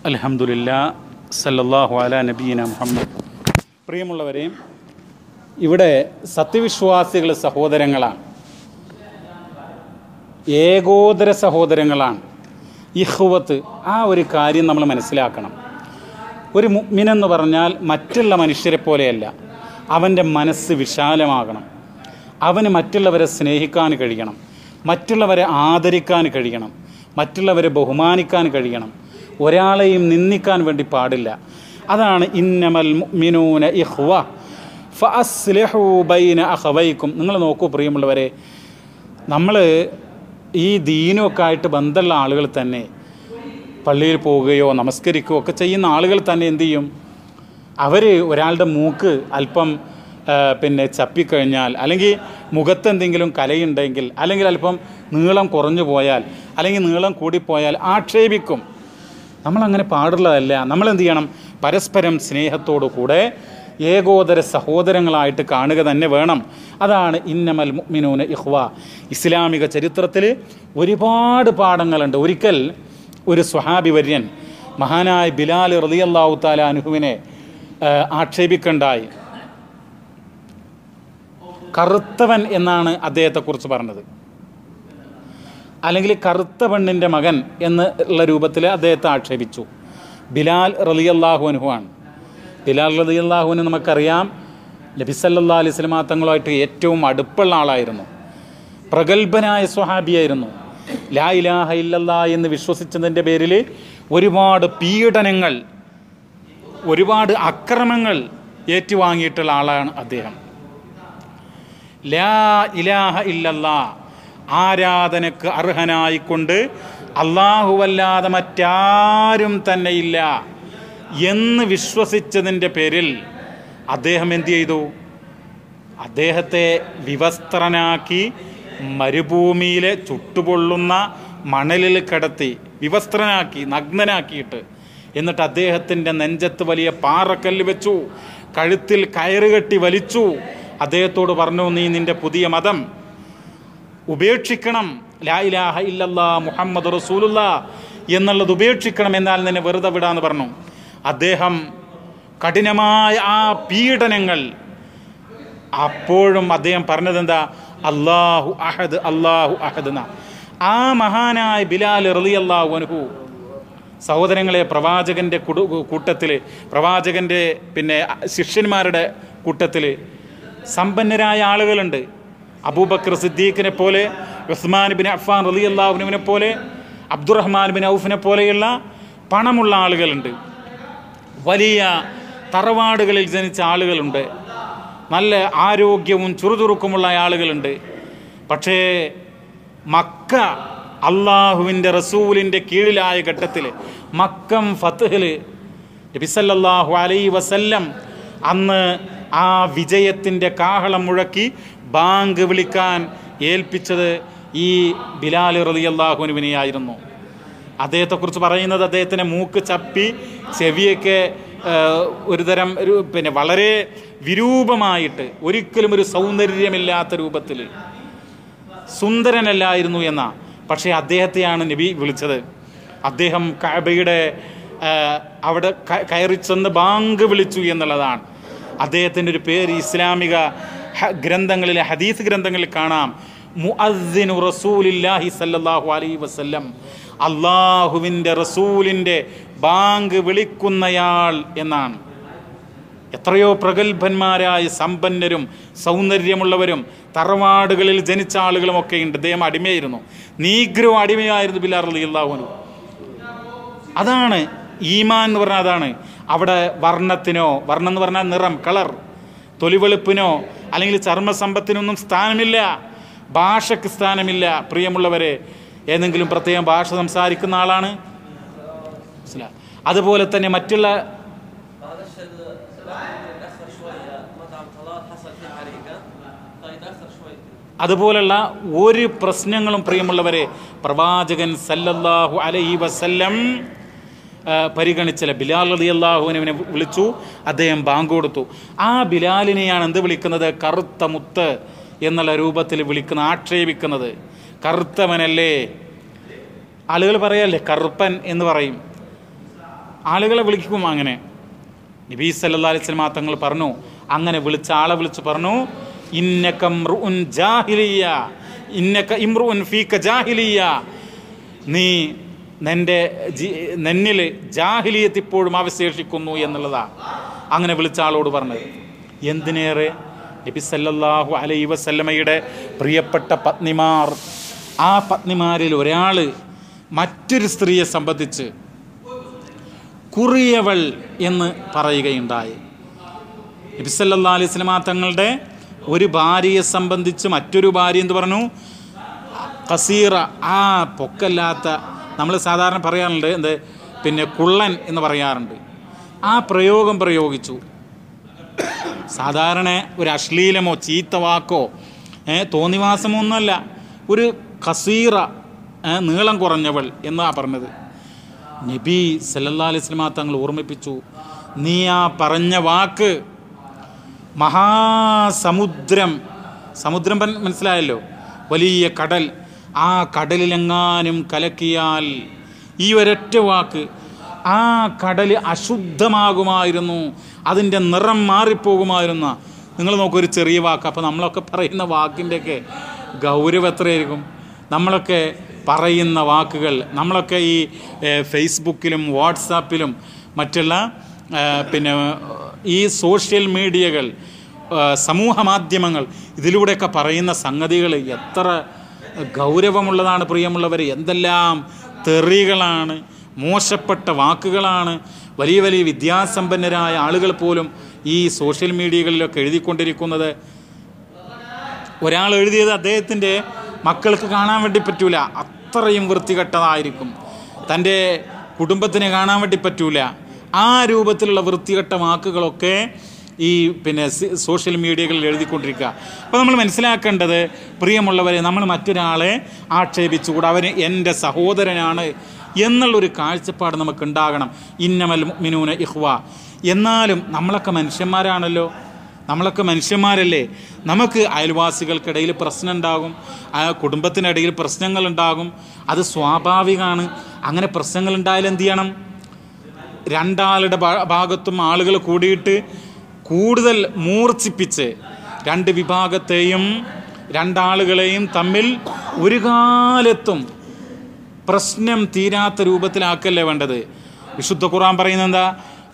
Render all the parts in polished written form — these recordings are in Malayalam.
അൽഹംദുലില്ലാ സല്ലല്ലാഹു അലാ നബീന മുഹമ്മദ്. പ്രിയമുള്ളവരെ, ഇവിടെ സത്യവിശ്വാസികൾ സഹോദരങ്ങളാണ്, ഏകോദര സഹോദരങ്ങളാണ്. ഇഖ്വത്ത്, ആ ഒരു കാര്യം നമ്മൾ മനസ്സിലാക്കണം. ഒരു മുഅ്മിനെന്ന് പറഞ്ഞാൽ മറ്റുള്ള മനുഷ്യരെ പോലെയല്ല. അവൻ്റെ മനസ്സ് വിശാലമാകണം. അവന് മറ്റുള്ളവരെ സ്നേഹിക്കാൻ കഴിയണം, മറ്റുള്ളവരെ ആദരിക്കാൻ കഴിയണം, മറ്റുള്ളവരെ ബഹുമാനിക്കാൻ കഴിയണം. ഒരാളെയും നിന്ദിക്കാൻ വേണ്ടി പാടില്ല. അതാണ് ഇന്നമൽ മുഅ്മിനൂന ഇഖ്വ ഫഅസ്ലിഹൂ ബൈന അഖവൈക്കും. നിങ്ങൾ നോക്കൂ പ്രിയമുള്ളവരെ, നമ്മൾ ഈ ദീനൊക്കെ ആയിട്ട് ബന്ധമുള്ള ആളുകൾ തന്നെ പള്ളിയിൽ പോവുകയോ നമസ്കരിക്കുകയോ ഒക്കെ ചെയ്യുന്ന ആളുകൾ തന്നെ എന്തു ചെയ്യും? അവർ ഒരാളുടെ മൂക്ക് അല്പം ചപ്പിക്കഴിഞ്ഞാൽ, അല്ലെങ്കിൽ മുഖത്ത് എന്തെങ്കിലും കലയുണ്ടെങ്കിൽ, അല്ലെങ്കിൽ അല്പം നീളം കുറഞ്ഞു പോയാൽ, അല്ലെങ്കിൽ നീളം കൂടിപ്പോയാൽ ആക്ഷേപിക്കും. നമ്മളങ്ങനെ പാടുള്ളതല്ല. നമ്മളെന്ത് ചെയ്യണം? പരസ്പരം സ്നേഹത്തോടു കൂടെ ഏകോദര സഹോദരങ്ങളായിട്ട് കാണുക തന്നെ വേണം. അതാണ് ഇന്നമൽ മുഅ്മിനൂന ഇഖ്വ. ഇസ്ലാമിക ചരിത്രത്തിൽ ഒരുപാട് പാഠങ്ങളുണ്ട്. ഒരിക്കൽ ഒരു സ്വഹാബി വര്യൻ മഹാനായ ബിലാൽ റളിയല്ലാഹു തആല അൻഹുവിനെ ആക്ഷേപിക്കണ്ടായി. കറുത്തവൻ എന്നാണ് അദ്ദേഹത്തെക്കുറിച്ച് പറഞ്ഞത്, അല്ലെങ്കിൽ കറുത്ത പെണ്ണിൻ്റെ മകൻ എന്നുള്ള രൂപത്തിൽ അദ്ദേഹത്തെ ആക്ഷേപിച്ചു. ബിലാൽ റളിയല്ലാഹു അൻഹു ആണ്. ബിലാൽ റളിയല്ലാഹു അൻഹു നമുക്കറിയാം, നബി സല്ലല്ലാഹു അലൈഹി വസല്ലം തങ്ങളുമായിട്ട് ഏറ്റവും അടുപ്പുള്ള ആളായിരുന്നു. പ്രഗത്ഭനായ സ്വഹാബിയായിരുന്നു. ലാ ഇലാഹ ഇല്ലല്ലാഹ് എന്ന് വിശ്വസിച്ചതിൻ്റെ പേരിൽ ഒരുപാട് പീഡനങ്ങൾ, ഒരുപാട് അക്രമങ്ങൾ ഏറ്റുവാങ്ങിയിട്ടുള്ള ആളാണ് അദ്ദേഹം. ലാ ഇലാഹ ഇല്ലല്ലാഹ്, ആരാധനക്ക് അർഹനായിക്കൊണ്ട് അല്ലാഹുവല്ലാതെ മറ്റാരും തന്നെയില്ല എന്ന് വിശ്വസിച്ചതിൻ്റെ പേരിൽ അദ്ദേഹം എന്തു ചെയ്തു? അദ്ദേഹത്തെ വിവസ്ത്രനാക്കി മരുഭൂമിയിലെ ചുട്ടുപൊള്ളുന്ന മണലിൽ കിടത്തി വിവസ്ത്രനാക്കി, നഗ്നനാക്കിയിട്ട്, എന്നിട്ട് അദ്ദേഹത്തിൻ്റെ നെഞ്ചത്ത് വലിയ പാറക്കല്ല് വെച്ചു, കഴുത്തിൽ കയറുകെട്ടി വലിച്ചു. അദ്ദേഹത്തോട് പറഞ്ഞു, നീ നിൻ്റെ പുതിയ മതം ഉപേക്ഷിക്കണം, ലാ ഇലാഹ ഇല്ലല്ലാഹ് മുഹമ്മദ് റസൂലുള്ളാഹ് എന്നുള്ളത് ഉപേക്ഷിക്കണം, എന്നാൽ നിന്നെ വെറുതെ വിടാന്ന് പറഞ്ഞു. അദ്ദേഹം കഠിനമായ ആ പീഡനങ്ങൾ, അപ്പോഴും അദ്ദേഹം പറഞ്ഞത് എന്താ? അല്ലാഹു അഹദ്, അല്ലാഹു അഹദ് എന്ന. ആ മഹാനായ ബിലാൽ റളിയല്ലാഹു അൻഹു, സഹോദരങ്ങളെ, പ്രവാചകൻ്റെ കൂട്ടത്തിൽ, പ്രവാചകൻ്റെ ശിഷ്യന്മാരുടെ കൂട്ടത്തിൽ സമ്പന്നരായ ആളുകളുണ്ട്. അബൂബക്കർ സിദ്ദീഖിനെ പോലെ, ഉസ്മാൻ ബിൻ അഫ്ഫാൻ റളിയല്ലാഹു അൻഹുവിനെ പോലെ, അബ്ദുറഹ്മാൻ ബിൻ ഔഫിനെ പോലെയുള്ള പണമുള്ള ആളുകളുണ്ട്. വലിയ തറവാടുകളിൽ ജനിച്ച ആളുകളുണ്ട്. നല്ല ആരോഗ്യവും ചുറുചുറുക്കുമുള്ള ആളുകളുണ്ട്. പക്ഷേ മക്ക അള്ളാഹുവിൻ്റെ റസൂലിൻ്റെ കീഴിലായ ഘട്ടത്തിൽ, മക്കം ഫത്ഹിൽ നബി സല്ലല്ലാഹു അലൈഹി വസല്ലം അന്ന് ആ വിജയത്തിൻ്റെ കാഹളം മുഴക്കി ബാങ്ക് വിളിക്കാൻ ഏൽപ്പിച്ചത് ഈ ബിലാൽ റളിയല്ലാഹു അൻഹുവിനെയായിരുന്നു. അദ്ദേഹത്തെക്കുറിച്ച് പറയുന്നത്, അദ്ദേഹത്തിൻ്റെ മൂക്ക് ചപ്പി, ചെവിയൊക്കെ ഒരുതരം വളരെ വിരൂപമായിട്ട്, ഒരിക്കലും ഒരു സൗന്ദര്യമില്ലാത്ത രൂപത്തിൽ, സുന്ദരനല്ലായിരുന്നു എന്ന. പക്ഷേ അദ്ദേഹത്തെയാണ് നബി വിളിച്ചത്. അദ്ദേഹം കഅബയുടെ അവിടെ കയറി ചെന്ന് ബാങ്ക് വിളിച്ചു എന്നുള്ളതാണ് അദ്ദേഹത്തിൻ്റെ ഒരു പേര്. ഇസ്ലാമിക ഗ്രന്ഥങ്ങളിലെ, ഹദീസ് ഗ്രന്ഥങ്ങളിൽ കാണാം, മുഅദ്ദിനു റസൂലില്ലാഹി സല്ലല്ലാഹു അലൈഹി വസല്ലം, അള്ളാഹുവിൻ്റെ റസൂലിൻ്റെ ബാങ്ക് വിളിക്കുന്നയാൾ എന്നാണ്. എത്രയോ പ്രഗത്ഭന്മാരായ സമ്പന്നരും സൗന്ദര്യമുള്ളവരും തറവാടുകളിൽ ജനിച്ച ആളുകളുമൊക്കെ ഉണ്ട്. അദ്ദേഹം അടിമയായിരുന്നു, നീഗ്രോ അടിമയായിരുന്നു ബിലാൽ റളിയല്ലാഹു അൻഹു. അതാണ് ഈമാൻ എന്ന് പറഞ്ഞാൽ. അതാണ് അവിടെ വർണ്ണത്തിനോ, വർണ്ണം എന്ന് പറഞ്ഞാൽ നിറം, കളർ, തൊലിവെളുപ്പിനോ അല്ലെങ്കിൽ ചർമ്മസമ്പത്തിനൊന്നും സ്ഥാനമില്ല. ഭാഷയ്ക്ക് സ്ഥാനമില്ല. പ്രിയമുള്ളവരെ, ഏതെങ്കിലും പ്രത്യേകം ഭാഷ സംസാരിക്കുന്ന ആളാണ്. അതുപോലെ തന്നെ മറ്റുള്ള അതുപോലുള്ള ഒരു പ്രശ്നങ്ങളും പ്രിയമുള്ളവരെ പ്രവാചകൻ സല്ലല്ലാഹു അലൈഹി വസല്ലം പരിഗണിച്ചില്ല. ബിലാൽ റളിയല്ലാഹു അൻഹുവിനെ വിളിച്ചു, അദ്ദേഹം ബാങ്ക് കൊടുത്തു. ആ ബിലാലിനെയാണ് എന്ത് വിളിക്കുന്നത്? കറുത്ത മുത്ത് എന്നുള്ള രൂപത്തിൽ വിളിക്കുന്ന, ആക്ഷേപിക്കുന്നത്. കറുത്തവനല്ലേ, ആളുകൾ പറയല്ലേ കറുപ്പൻ എന്ന് പറയും. ആളുകളെ വിളിക്കും. അങ്ങനെ നബി സല്ലല്ലാഹു അലൈഹി വസല്ലം തങ്ങൾ പറഞ്ഞു, അങ്ങനെ വിളിച്ച ആളെ വിളിച്ച് പറഞ്ഞു, ഇന്നക ഇംറുഉൻ ജാഹിലിയ്യ, ഇന്നക ഇംറുഉൻ ഫീക ജാഹിലിയ്യ, നിന്നിൽ ജാഹിലിയത്ത് ഇപ്പോഴും അവശേഷിക്കുന്നു എന്നുള്ളതാണ് അങ്ങനെ വിളിച്ച ആളോട് പറഞ്ഞത്. എന്തിനേറെ നബി സല്ലല്ലാഹു അലൈഹി വസല്ലമയുടെ പ്രിയപ്പെട്ട പത്നിമാർ, ആ പത്നിമാരിൽ ഒരാൾ മറ്റൊരു സ്ത്രീയെ സംബന്ധിച്ച് കുറിയവൾ എന്ന് പറയുകയുണ്ടായി. നബി സല്ലല്ലാഹു അലൈഹി വസല്ലമ തങ്ങളുടെ ഒരു ഭാര്യയെ സംബന്ധിച്ച് മറ്റൊരു ഭാര്യ എന്ത് പറഞ്ഞു? ഖസീറ, ആ പൊക്കല്ലാത്ത, നമ്മൾ സാധാരണ പറയാറുണ്ട് എന്ത്, പിന്നെ കുള്ളൻ എന്ന് പറയാറുണ്ട്. ആ പ്രയോഗം പ്രയോഗിച്ചു. സാധാരണ ഒരു അശ്ലീലമോ ചീത്ത വാക്കോ തോന്നിവാസമോ ഒന്നുമല്ല, ഒരു ഖസീറ, നീളം കുറഞ്ഞവൾ എന്നാണ് പറഞ്ഞത്. നബി സല്ലല്ലാഹു അലൈഹി വസല്ലം തങ്ങൾ ഓർമ്മിപ്പിച്ചു, നീ ആ പറഞ്ഞ വാക്ക് മഹാസമുദ്രം, സമുദ്രം മനസ്സിലായല്ലോ, വലിയ കടൽ, ആ കടലിലെങ്ങാനും കലക്കിയാൽ ഈ ഒരൊറ്റ വാക്ക് ആ കടൽ അശുദ്ധമാകുമായിരുന്നു, അതിൻ്റെ നിറം മാറിപ്പോകുമായിരുന്നു. നിങ്ങൾ നോക്കൂ, ഒരു ചെറിയ വാക്ക്. അപ്പോൾ നമ്മളൊക്കെ പറയുന്ന വാക്കിൻ്റെയൊക്കെ ഗൗരവം എത്രയായിരിക്കും? നമ്മളൊക്കെ പറയുന്ന വാക്കുകൾ, നമ്മളൊക്കെ ഈ ഫേസ്ബുക്കിലും വാട്സാപ്പിലും മറ്റുള്ള പിന്നെ ഈ സോഷ്യൽ മീഡിയകൾ, സമൂഹ മാധ്യമങ്ങൾ, ഇതിലൂടെയൊക്കെ പറയുന്ന സംഗതികൾ എത്ര ഗൗരവമുള്ളതാണ് പ്രിയമുള്ളവർ. എന്തെല്ലാം തെറികളാണ്, മോശപ്പെട്ട വാക്കുകളാണ് വലിയ വലിയ വിദ്യാസമ്പന്നരായ ആളുകൾ പോലും ഈ സോഷ്യൽ മീഡിയകളിലൊക്കെ എഴുതിക്കൊണ്ടിരിക്കുന്നത്. ഒരാൾ എഴുതിയത് അദ്ദേഹത്തിൻ്റെ മക്കൾക്ക് കാണാൻ വേണ്ടി പറ്റൂല, അത്രയും വൃത്തികെട്ടതായിരിക്കും. തൻ്റെ കുടുംബത്തിന് കാണാൻ വേണ്ടി പറ്റൂല. ആ രൂപത്തിലുള്ള വൃത്തികെട്ട വാക്കുകളൊക്കെ ഈ പിന്നെ സോഷ്യൽ മീഡിയകളിൽ എഴുതിക്കൊണ്ടിരിക്കുക. അപ്പോൾ നമ്മൾ മനസ്സിലാക്കേണ്ടത് പ്രിയമുള്ളവരെ, നമ്മൾ മറ്റൊരാളെ ആക്ഷേപിച്ചുകൂടാ. അവന് എൻ്റെ സഹോദരനാണ് എന്നുള്ളൊരു കാഴ്ചപ്പാട് നമുക്കുണ്ടാകണം. ഇന്നമൽ മുഅ്മിനൂന ഇഖ്വ. എന്നാലും നമ്മളൊക്കെ മനുഷ്യന്മാരാണല്ലോ, നമ്മളൊക്കെ മനുഷ്യന്മാരല്ലേ. നമുക്ക് അയൽവാസികൾക്കിടയിൽ പ്രശ്നം ഉണ്ടാകും, കുടുംബത്തിനിടയിൽ പ്രശ്നങ്ങളുണ്ടാകും, അത് സ്വാഭാവികമാണ്. അങ്ങനെ പ്രശ്നങ്ങളുണ്ടായാൽ എന്ത് ചെയ്യണം? രണ്ടാളുടെ ഭാഗത്തും ആളുകൾ കൂടിയിട്ട് കൂടുതൽ മൂർച്ഛിപ്പിച്ച് രണ്ട് വിഭാഗത്തെയും രണ്ടാളുകളെയും തമ്മിൽ ഒരു കാലത്തും പ്രശ്നം തീരാത്ത രൂപത്തിലാക്കല്ലേ വേണ്ടത്. വിശുദ്ധ ഖുർആൻ പറയുന്നത് എന്താ?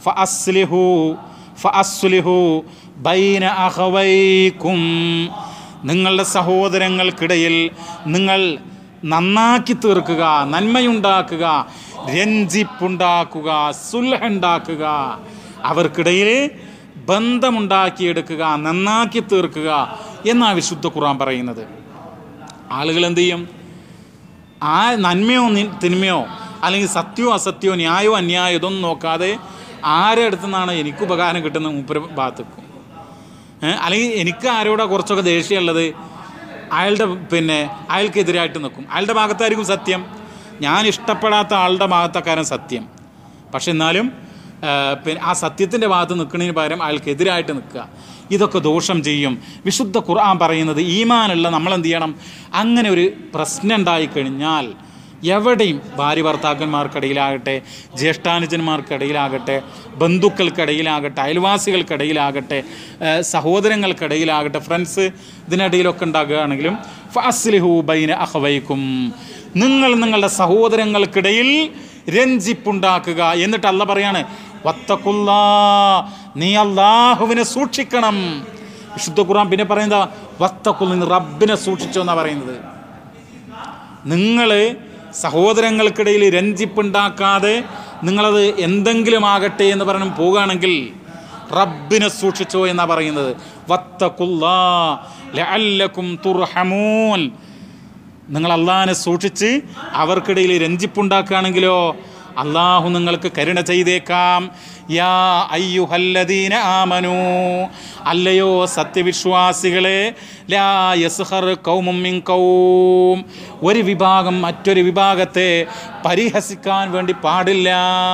ഫഅസ്ലിഹു ബൈന അഖവൈക്കും, നിങ്ങളുടെ സഹോദരങ്ങൾക്കിടയിൽ നിങ്ങൾ നന്നാക്കി തീർക്കുക, നന്മയുണ്ടാക്കുക, രഞ്ജിപ്പുണ്ടാക്കുക, സുൽഹുണ്ടാക്കുക, അവർക്കിടയിൽ ബന്ധമുണ്ടാക്കിയെടുക്കുക, നന്നാക്കി തീർക്കുക എന്നാണ് വിശുദ്ധ ഖുർആൻ പറയുന്നത്. ആളുകൾ എന്ത് ചെയ്യും? ആ നന്മയോ തിന്മയോ അല്ലെങ്കിൽ സത്യമോ അസത്യമോ ന്യായമോ അന്യായമോ ഇതൊന്നും നോക്കാതെ ആരുടെ അടുത്തു നിന്നാണ് എനിക്ക് ഉപകാരം കിട്ടുന്ന മൂപ്പര് ഭാഗത്തേക്കും, അല്ലെങ്കിൽ എനിക്ക് ആരോടാ കുറച്ചൊക്കെ ദേഷ്യമുള്ളത് അയാളുടെ അയാൾക്കെതിരായിട്ട് നിൽക്കും. അയാളുടെ ഭാഗത്തായിരിക്കും സത്യം, ഞാൻ ഇഷ്ടപ്പെടാത്ത ആളുടെ ഭാഗത്തക്കാരൻ സത്യം. പക്ഷെ എന്നാലും ആ സത്യത്തിൻ്റെ ഭാഗത്ത് നിൽക്കുന്നതിന് പകരം അയാൾക്കെതിരായിട്ട് നിൽക്കുക, ഇതൊക്കെ ദോഷം ചെയ്യും. വിശുദ്ധ ഖുർആൻ പറയുന്നത് ഈമാനുള്ള നമ്മളെന്ത് ചെയ്യണം? അങ്ങനെ ഒരു പ്രശ്നം ഉണ്ടായിക്കഴിഞ്ഞാൽ എവിടെയും ഭാര്യ ഭർത്താക്കന്മാർക്കിടയിലാകട്ടെ, ജ്യേഷ്ഠാനുജന്മാർക്കിടയിലാകട്ടെ, ബന്ധുക്കൾക്കിടയിലാകട്ടെ, അയൽവാസികൾക്കിടയിലാകട്ടെ, സഹോദരങ്ങൾക്കിടയിലാകട്ടെ, ഫ്രണ്ട്സ് ഇതിനിടയിലൊക്കെ ഉണ്ടാകുകയാണെങ്കിലും ഫഅസ്ലിഹു ബൈന അഖവൈക്കും, നിങ്ങൾ നിങ്ങളുടെ സഹോദരങ്ങൾക്കിടയിൽ രഞ്ജിപ്പുണ്ടാക്കുക. എന്നിട്ട് അല്ലാഹ് പറയാണ് വത്തഖുല്ലാ, നീ അല്ലാഹുവിനെ സൂക്ഷിക്കണം. വിശുദ്ധ ഖുർആൻ പിന്നെ പറയുന്നത് വത്തഖുൽ, റബ്ബിനെ സൂക്ഷിച്ചോ എന്നാണ് പറയുന്നത്. നിങ്ങൾ സഹോദരങ്ങൾക്കിടയിൽ രഞ്ജിപ്പുണ്ടാക്കാതെ നിങ്ങളത് എന്തെങ്കിലും ആകട്ടെ എന്ന് പറഞ്ഞു പോകുകയാണെങ്കിൽ റബ്ബിനെ സൂക്ഷിച്ചോ എന്നാണ് പറയുന്നത്. വത്തഖുല്ലാ ലഅല്ലകും തുർഹമൂൻ, നിങ്ങൾ അള്ളാഹിനെ സൂക്ഷിച്ച് അവർക്കിടയിൽ രഞ്ജിപ്പുണ്ടാക്കുകയാണെങ്കിലോ അള്ളാഹു നിങ്ങൾക്ക് കരുണ ചെയ്തേക്കാം. യാ അയ്യുഹല്ലദീന ആമനൂ, അല്ലയോ സത്യവിശ്വാസികളെ, ലാ യസ്ഖർ ഖൗമും മിൻ ഖൗം, ഒരു വിഭാഗം മറ്റൊരു വിഭാഗത്തെ പരിഹസിക്കാൻ വേണ്ടി പാടില്ല.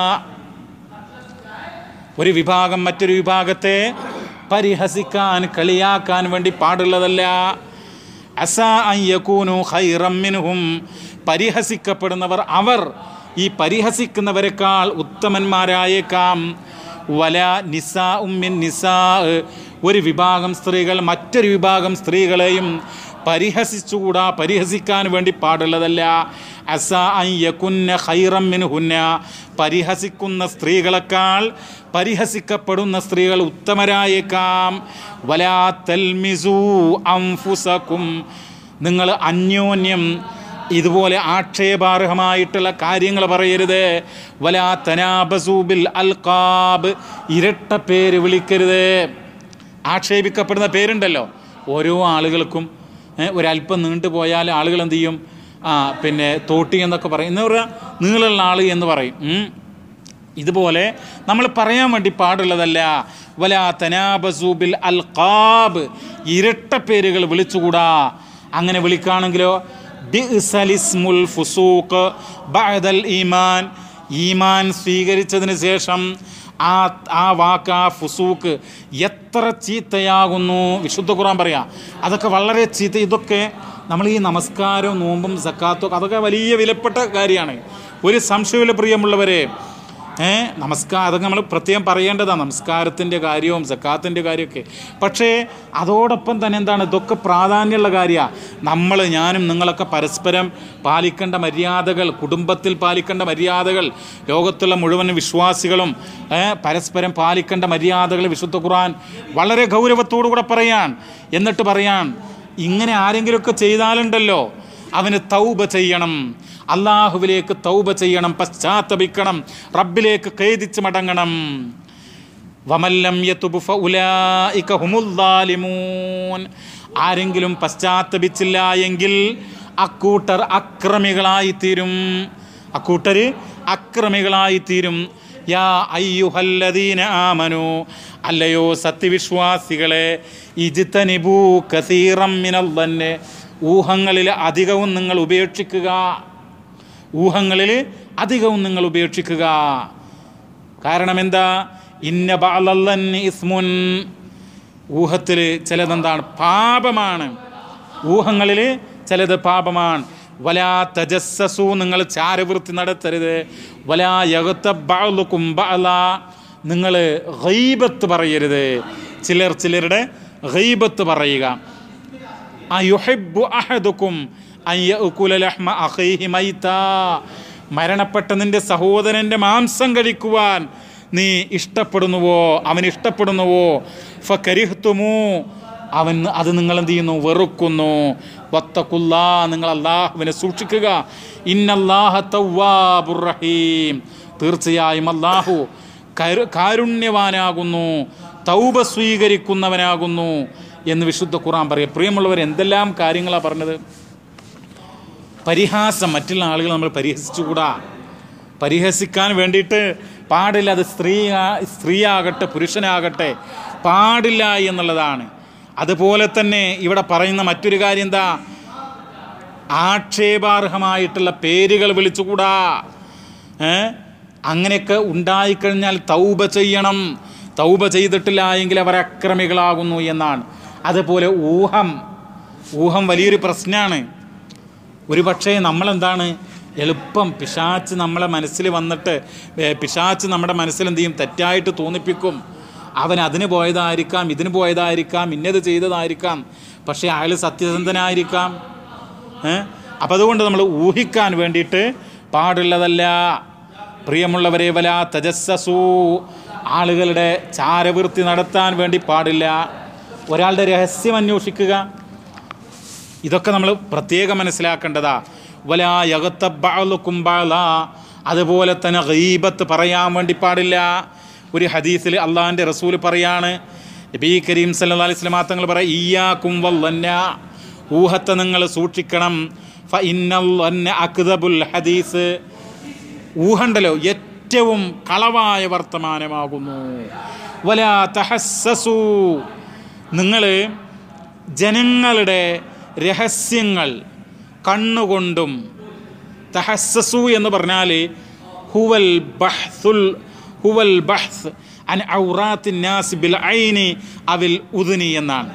ഒരു വിഭാഗം മറ്റൊരു വിഭാഗത്തെ പരിഹസിക്കാൻ, കളിയാക്കാൻ വേണ്ടി പാടുള്ളതല്ല. അസാ അൻ യകൂനു ഖൈറൻ മിൻഹും, പരിഹസിക്കപ്പെടുന്നവർ അവർ ഈ പരിഹസിക്കുന്നവരെക്കാൾ ഉത്തമന്മാരായേക്കാം. വല നിസാ ഉമ്മിൻ നിസാ, ഒരു വിഭാഗം സ്ത്രീകൾ മറ്റൊരു വിഭാഗം സ്ത്രീകളെയും പരിഹസിച്ചുകൂടാ, പരിഹസിക്കാൻ വേണ്ടി പാടുള്ളതല്ല. അസ അൻ യകുന്ന ഖൈറൻ മിൻഹുന്ന, പരിഹസിക്കുന്ന സ്ത്രീകളെക്കാൾ പരിഹസിക്കപ്പെടുന്ന സ്ത്രീകൾ ഉത്തമരായേക്കാം. വലാ തൽമിസു അൻഫുസകും, നിങ്ങൾ അന്യോന്യം ഇതുപോലെ ആക്ഷേപാർഹമായിട്ടുള്ള കാര്യങ്ങൾ പറയരുത്. വലാ തനാബസു ബിൽ അൽഖാബ്, ഇരട്ട പേര് വിളിക്കരുത്. ആക്ഷേപിക്കപ്പെടുന്ന പേരുണ്ടല്ലോ, ഓരോ ആളുകൾക്കും ഒരല്പം നീണ്ടുപോയാൽ ആളുകൾ എന്ത് ചെയ്യും? പിന്നെ തോട്ടി എന്നൊക്കെ പറയും, എന്ന് പറഞ്ഞാൽ നീളുള്ള ആൾ എന്ന് പറയും. ഇതുപോലെ നമ്മൾ പറയാൻ വേണ്ടി പാടുള്ളതല്ല. വലാ തനാബസു ബിൽ അൽഖാബ്, ഇരട്ട പേരുകൾ വിളിച്ചുകൂടാ. അങ്ങനെ വിളിക്കുകയാണെങ്കിലോ ബിഅ്സലിസ്മുൽ ഫുസൂഖ് ബഅദൽ ഈമാൻ, ഈമാൻ സ്വീകരിച്ചതിന് ശേഷം ആ വാക്ക്, ആ ഫുസൂക്ക് എത്ര ചീത്തയാകുന്നു. വിശുദ്ധ ഖുർആൻ പറയാം അതൊക്കെ വളരെ ചീത്ത. ഇതൊക്കെ നമ്മൾ ഈ നമസ്കാരവും നോമ്പും സക്കാത്തും അതൊക്കെ വലിയ വിലപ്പെട്ട കാര്യമാണ്. ഒരു സംശയമില്ല പ്രിയമുള്ളവരെ. അതൊക്കെ നമ്മൾ പ്രത്യേകം പറയേണ്ടതാണ്, നമസ്കാരത്തിൻ്റെ കാര്യവും സക്കാത്തിൻ്റെ കാര്യമൊക്കെ. പക്ഷേ അതോടൊപ്പം തന്നെ എന്താണ്, ഇതൊക്കെ പ്രാധാന്യമുള്ള കാര്യമാണ്. ഞാനും നിങ്ങളൊക്കെ പരസ്പരം പാലിക്കേണ്ട മര്യാദകൾ, കുടുംബത്തിൽ പാലിക്കേണ്ട മര്യാദകൾ, ലോകത്തുള്ള മുഴുവൻ വിശ്വാസികളും പരസ്പരം പാലിക്കേണ്ട മര്യാദകൾ വിശുദ്ധ ഖുർആൻ വളരെ ഗൗരവത്തോടു കൂടെ പറയാൻ. എന്നിട്ട് പറയാൻ, ഇങ്ങനെ ആരെങ്കിലുമൊക്കെ ചെയ്താലുണ്ടല്ലോ അവന് തൗബ ചെയ്യണം, അള്ളാഹുവിലേക്ക് തൗബ ചെയ്യണം, പശ്ചാത്തപിക്കണം, റബ്ബിലേക്ക് ഖേദിച്ച് മടങ്ങണം. വമല്ലം യതുബ് ഫഉലൈക ഹുമുൽ ളാലിമൂൻ, ആരെങ്കിലും പശ്ചാത്തപിച്ചില്ല എങ്കിൽ അക്കൂട്ടർ അക്രമികളായിത്തീരും. അക്രമികളായിത്തീരും. യാ അയ്യുഹല്ലദീന ആമനു, അല്ലയോ സത്യവിശ്വാസികളെ, ഇജ്തനിബൂ കസീറം മിനൽ ളന്നി, ഊഹങ്ങളിൽ അധികവും നിങ്ങൾ ഉപേക്ഷിക്കുക. ഊഹങ്ങളിൽ അധികവും നിങ്ങൾ ഉപേക്ഷിക്കുക. കാരണം എന്താ? ഇന്ന ബഅദൽ ളന്നി ഇസ്മുൻ, ഊഹത്തിൽ ചിലതെന്താണ്? പാപമാണ്. ഊഹങ്ങളിൽ ചിലത് പാപമാണ്. വലാ തജസ്സസു, നിങ്ങൾ ചാരവൃത്തി നടത്തരുത്. വലാ യഗ്തബ് ബഅ്ദുകും ബഅ്ദാ, നിങ്ങൾ ഗീബത്ത് പറയരുത്. ചിലരുടെ ഗീബത്ത് പറയുക. അയുഹിബ്ബു അഹദുകും അൻ യഅകുല ലഹ്മ അഖീഹി മൈതാ, മരണപ്പെട്ട നിന്റെ സഹോദരൻ്റെ മാംസം കഴിക്കുവാൻ നീ ഇഷ്ടപ്പെടുന്നുവോ, അവൻ ഇഷ്ടപ്പെടുന്നുവോ? ഫകരിഹ്തുമു, അത് നിങ്ങൾ എന്ത് ചെയ്യുന്നു? വെറുക്കുന്നു. വത്തഖുല്ലാ, നിങ്ങൾ അല്ലാഹുവിനെ സൂക്ഷിക്കുക. ഇന്നല്ലാഹ തവ്വാബുർ റഹീം, തീർച്ചയായും അല്ലാഹു കാരുണ്യവാനാകുന്നു, തൗബ സ്വീകരിക്കുന്നവനാകുന്നു എന്ന് വിശുദ്ധ ഖുർആൻ പറയും. പ്രിയമുള്ളവർ, എന്തെല്ലാം കാര്യങ്ങളാണ് പറഞ്ഞത്. പരിഹാസം, മറ്റുള്ള ആളുകൾ നമ്മൾ പരിഹസിച്ചുകൂടാ. പരിഹസിക്കാൻ വേണ്ടിയിട്ട് പാടില്ല. അത് സ്ത്രീയാകട്ടെ പുരുഷനാകട്ടെ പാടില്ല എന്നുള്ളതാണ്. അതുപോലെ തന്നെ ഇവിടെ പറയുന്ന മറ്റൊരു കാര്യം എന്താ? ആക്ഷേപാർഹമായിട്ടുള്ള പേരുകൾ വിളിച്ചുകൂടാ. അങ്ങനെയൊക്കെ ഉണ്ടായിക്കഴിഞ്ഞാൽ തൗബ ചെയ്യണം. തൗബ ചെയ്തിട്ടില്ല എങ്കിൽ അവർ അക്രമികളാകുന്നു എന്നാണ്. അതുപോലെ ഊഹം വലിയൊരു പ്രശ്നമാണ്. ഒരു പക്ഷേ നമ്മളെന്താണ്, എളുപ്പം പിശാച്ച് നമ്മളെ മനസ്സിൽ വന്നിട്ട് പിശാച്ച് നമ്മുടെ മനസ്സിൽ എന്ത് ചെയ്യും? തെറ്റായിട്ട് തോന്നിപ്പിക്കും. അവൻ അതിന് പോയതായിരിക്കാം, ഇതിന് പോയതായിരിക്കാം, ഇന്നത് ചെയ്തതായിരിക്കാം. പക്ഷേ അയാൾ സത്യസന്ധനായിരിക്കാം. അപ്പം അതുകൊണ്ട് നമ്മൾ ഊഹിക്കാൻ വേണ്ടിയിട്ട് പാടുള്ളതല്ല. പ്രിയമുള്ളവരെ, വലാ തജസ്സസു, ആളുകളുടെ ചാരവൃത്തി നടത്താൻ വേണ്ടി പാടില്ല. ഒരാളുടെ രഹസ്യം അന്വേഷിക്കുക, ഇതൊക്കെ നമ്മൾ പ്രത്യേകം മനസ്സിലാക്കേണ്ടതാ. വലാ യഗ്തബ് ബഅ്ദുകും ബഅ്ദാ, അതുപോലെ തന്നെ ഗീബത്ത് പറയാൻ വേണ്ടി പാടില്ല. ഒരു ഹദീസിൽ അള്ളാഹിൻ്റെ റസൂൽ പറയാണ്, നബി കരീം സല്ലല്ലാഹു അലൈഹി വസല്ലം തങ്ങൾ പറയാം, ഇയ്യാകും വല്ലന്ന, ഊഹത്തെ നിങ്ങൾ സൂക്ഷിക്കണം. ഫഇന്നൽ വന്ന അക്ദബുൽ ഹദീസ്, ഊഹണ്ടല്ലോ ഏറ്റവും കളവായ വർത്തമാനമാകുന്നു. വലാ തഹസ്സസു, നിങ്ങൾ ജനങ്ങളുടെ രഹസ്യങ്ങൾ കണ്ണുകൊണ്ടും, തഹസ്സസു എന്ന് പറഞ്ഞാൽ ഹുവൽ ബഹ്സ് അൻ ഔറാത്തിൻ നാസ് ബിൽ ഐനി അവിൽ ഉദ്നി എന്നാണ്.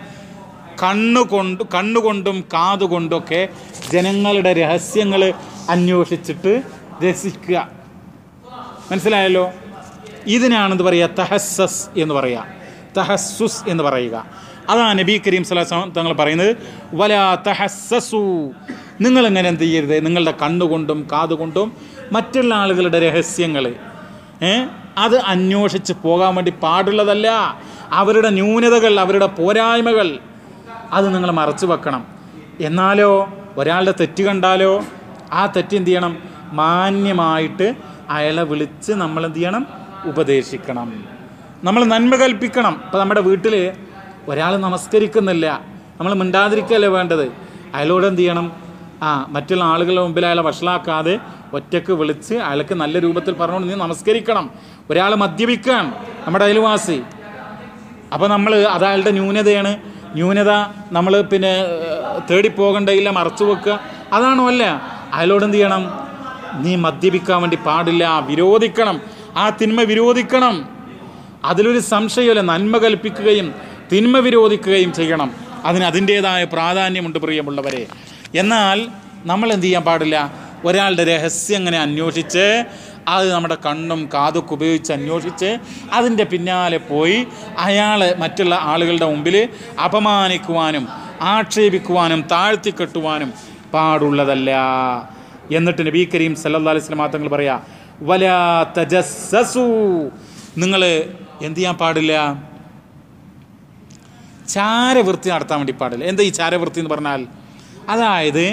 കണ്ണുകൊണ്ടും കാതുകൊണ്ടൊക്കെ ജനങ്ങളുടെ രഹസ്യങ്ങൾ അന്വേഷിച്ചിട്ട് രസിക്കുക. മനസ്സിലായല്ലോ? ഇതിനാണെന്ത് പറയുക? തഹസ്സസ് എന്ന് പറയുക, തഹസ്സുസ് എന്ന് പറയുക. അതാണ് നബി കരീം സ്വല്ലല്ലാഹു അലൈഹി വസല്ലം തങ്ങൾ പറയുന്നത്, വലാ തഹസ്സസു, നിങ്ങളിങ്ങനെ എന്ത് ചെയ്യരുത്, നിങ്ങളുടെ കണ്ണുകൊണ്ടും കാതുകൊണ്ടും മറ്റുള്ള ആളുകളുടെ രഹസ്യങ്ങൾ അത് അന്വേഷിച്ച് പോകാൻ വേണ്ടി പാടുള്ളതല്ല. അവരുടെ ന്യൂനതകൾ, അവരുടെ പോരായ്മകൾ അത് നിങ്ങൾ മറച്ചു വെക്കണം. എന്നാലോ ഒരാളുടെ തെറ്റ് കണ്ടാലോ ആ തെറ്റ് എന്ത് ചെയ്യണം? മാന്യമായിട്ട് അയാളെ വിളിച്ച് നമ്മൾ എന്ത് ചെയ്യണം? ഉപദേശിക്കണം, നമ്മൾ നന്മ കൽപ്പിക്കണം. ഇപ്പം നമ്മുടെ വീട്ടിൽ ഒരാൾ നമസ്കരിക്കുന്നില്ല, നമ്മൾ മിണ്ടാതിരിക്കുകയല്ലേ വേണ്ടത്. അയാളോട് എന്ത് ചെയ്യണം? മറ്റുള്ള ആളുകളുടെ മുമ്പിൽ അയാളെ വഷളാക്കാതെ ഒറ്റക്ക് വിളിച്ച് അയാൾക്ക് നല്ല രൂപത്തിൽ പറഞ്ഞുകൊണ്ട് നീ നമസ്കരിക്കണം. ഒരാൾ മദ്യപിക്കാൻ നമ്മുടെ അയൽവാസി, അപ്പോൾ നമ്മൾ അത് അയാളുടെ ന്യൂനതയാണ്. ന്യൂനത നമ്മൾ പിന്നെ തേടിപ്പോകേണ്ടയില്ല, മറച്ചു വെക്കുക, അതാണോ? അല്ല. അയാളോട് എന്ത് ചെയ്യണം? നീ മദ്യപിക്കാൻ വേണ്ടി പാടില്ല, വിരോധിക്കണം, ആ തിന്മ വിരോധിക്കണം. അതിലൊരു സംശയമല്ല. നന്മ കൽപ്പിക്കുകയും തിന്മ വിരോധിക്കുകയും ചെയ്യണം. അതിൻ്റേതായ പ്രാധാന്യമുണ്ട് പ്രിയമുള്ളവരെ. എന്നാൽ നമ്മൾ എന്ത് ചെയ്യാൻ പാടില്ല? ഒരാളുടെ രഹസ്യം അങ്ങനെ അന്വേഷിച്ച് അത് നമ്മുടെ കണ്ണും കാതൊക്കെ ഉപയോഗിച്ച് അന്വേഷിച്ച് അതിൻ്റെ പിന്നാലെ പോയി അയാളെ മറ്റുള്ള ആളുകളുടെ മുമ്പിൽ അപമാനിക്കുവാനും ആക്ഷേപിക്കുവാനും താഴ്ത്തിക്കെട്ടുവാനും പാടുള്ളതല്ല. എന്നിട്ട് നബി കരീം സല്ലല്ലാഹു അലൈഹി വസല്ലം തങ്ങൾ പറയാ, വലാ തജസ്സസു, നിങ്ങൾ എന്ത് ചെയ്യാൻ പാടില്ല? ചാരവൃത്തി നടത്താൻ വേണ്ടി പാടില്ല. എന്താ ഈ ചാരവൃത്തി എന്ന് പറഞ്ഞാൽ? അതായത്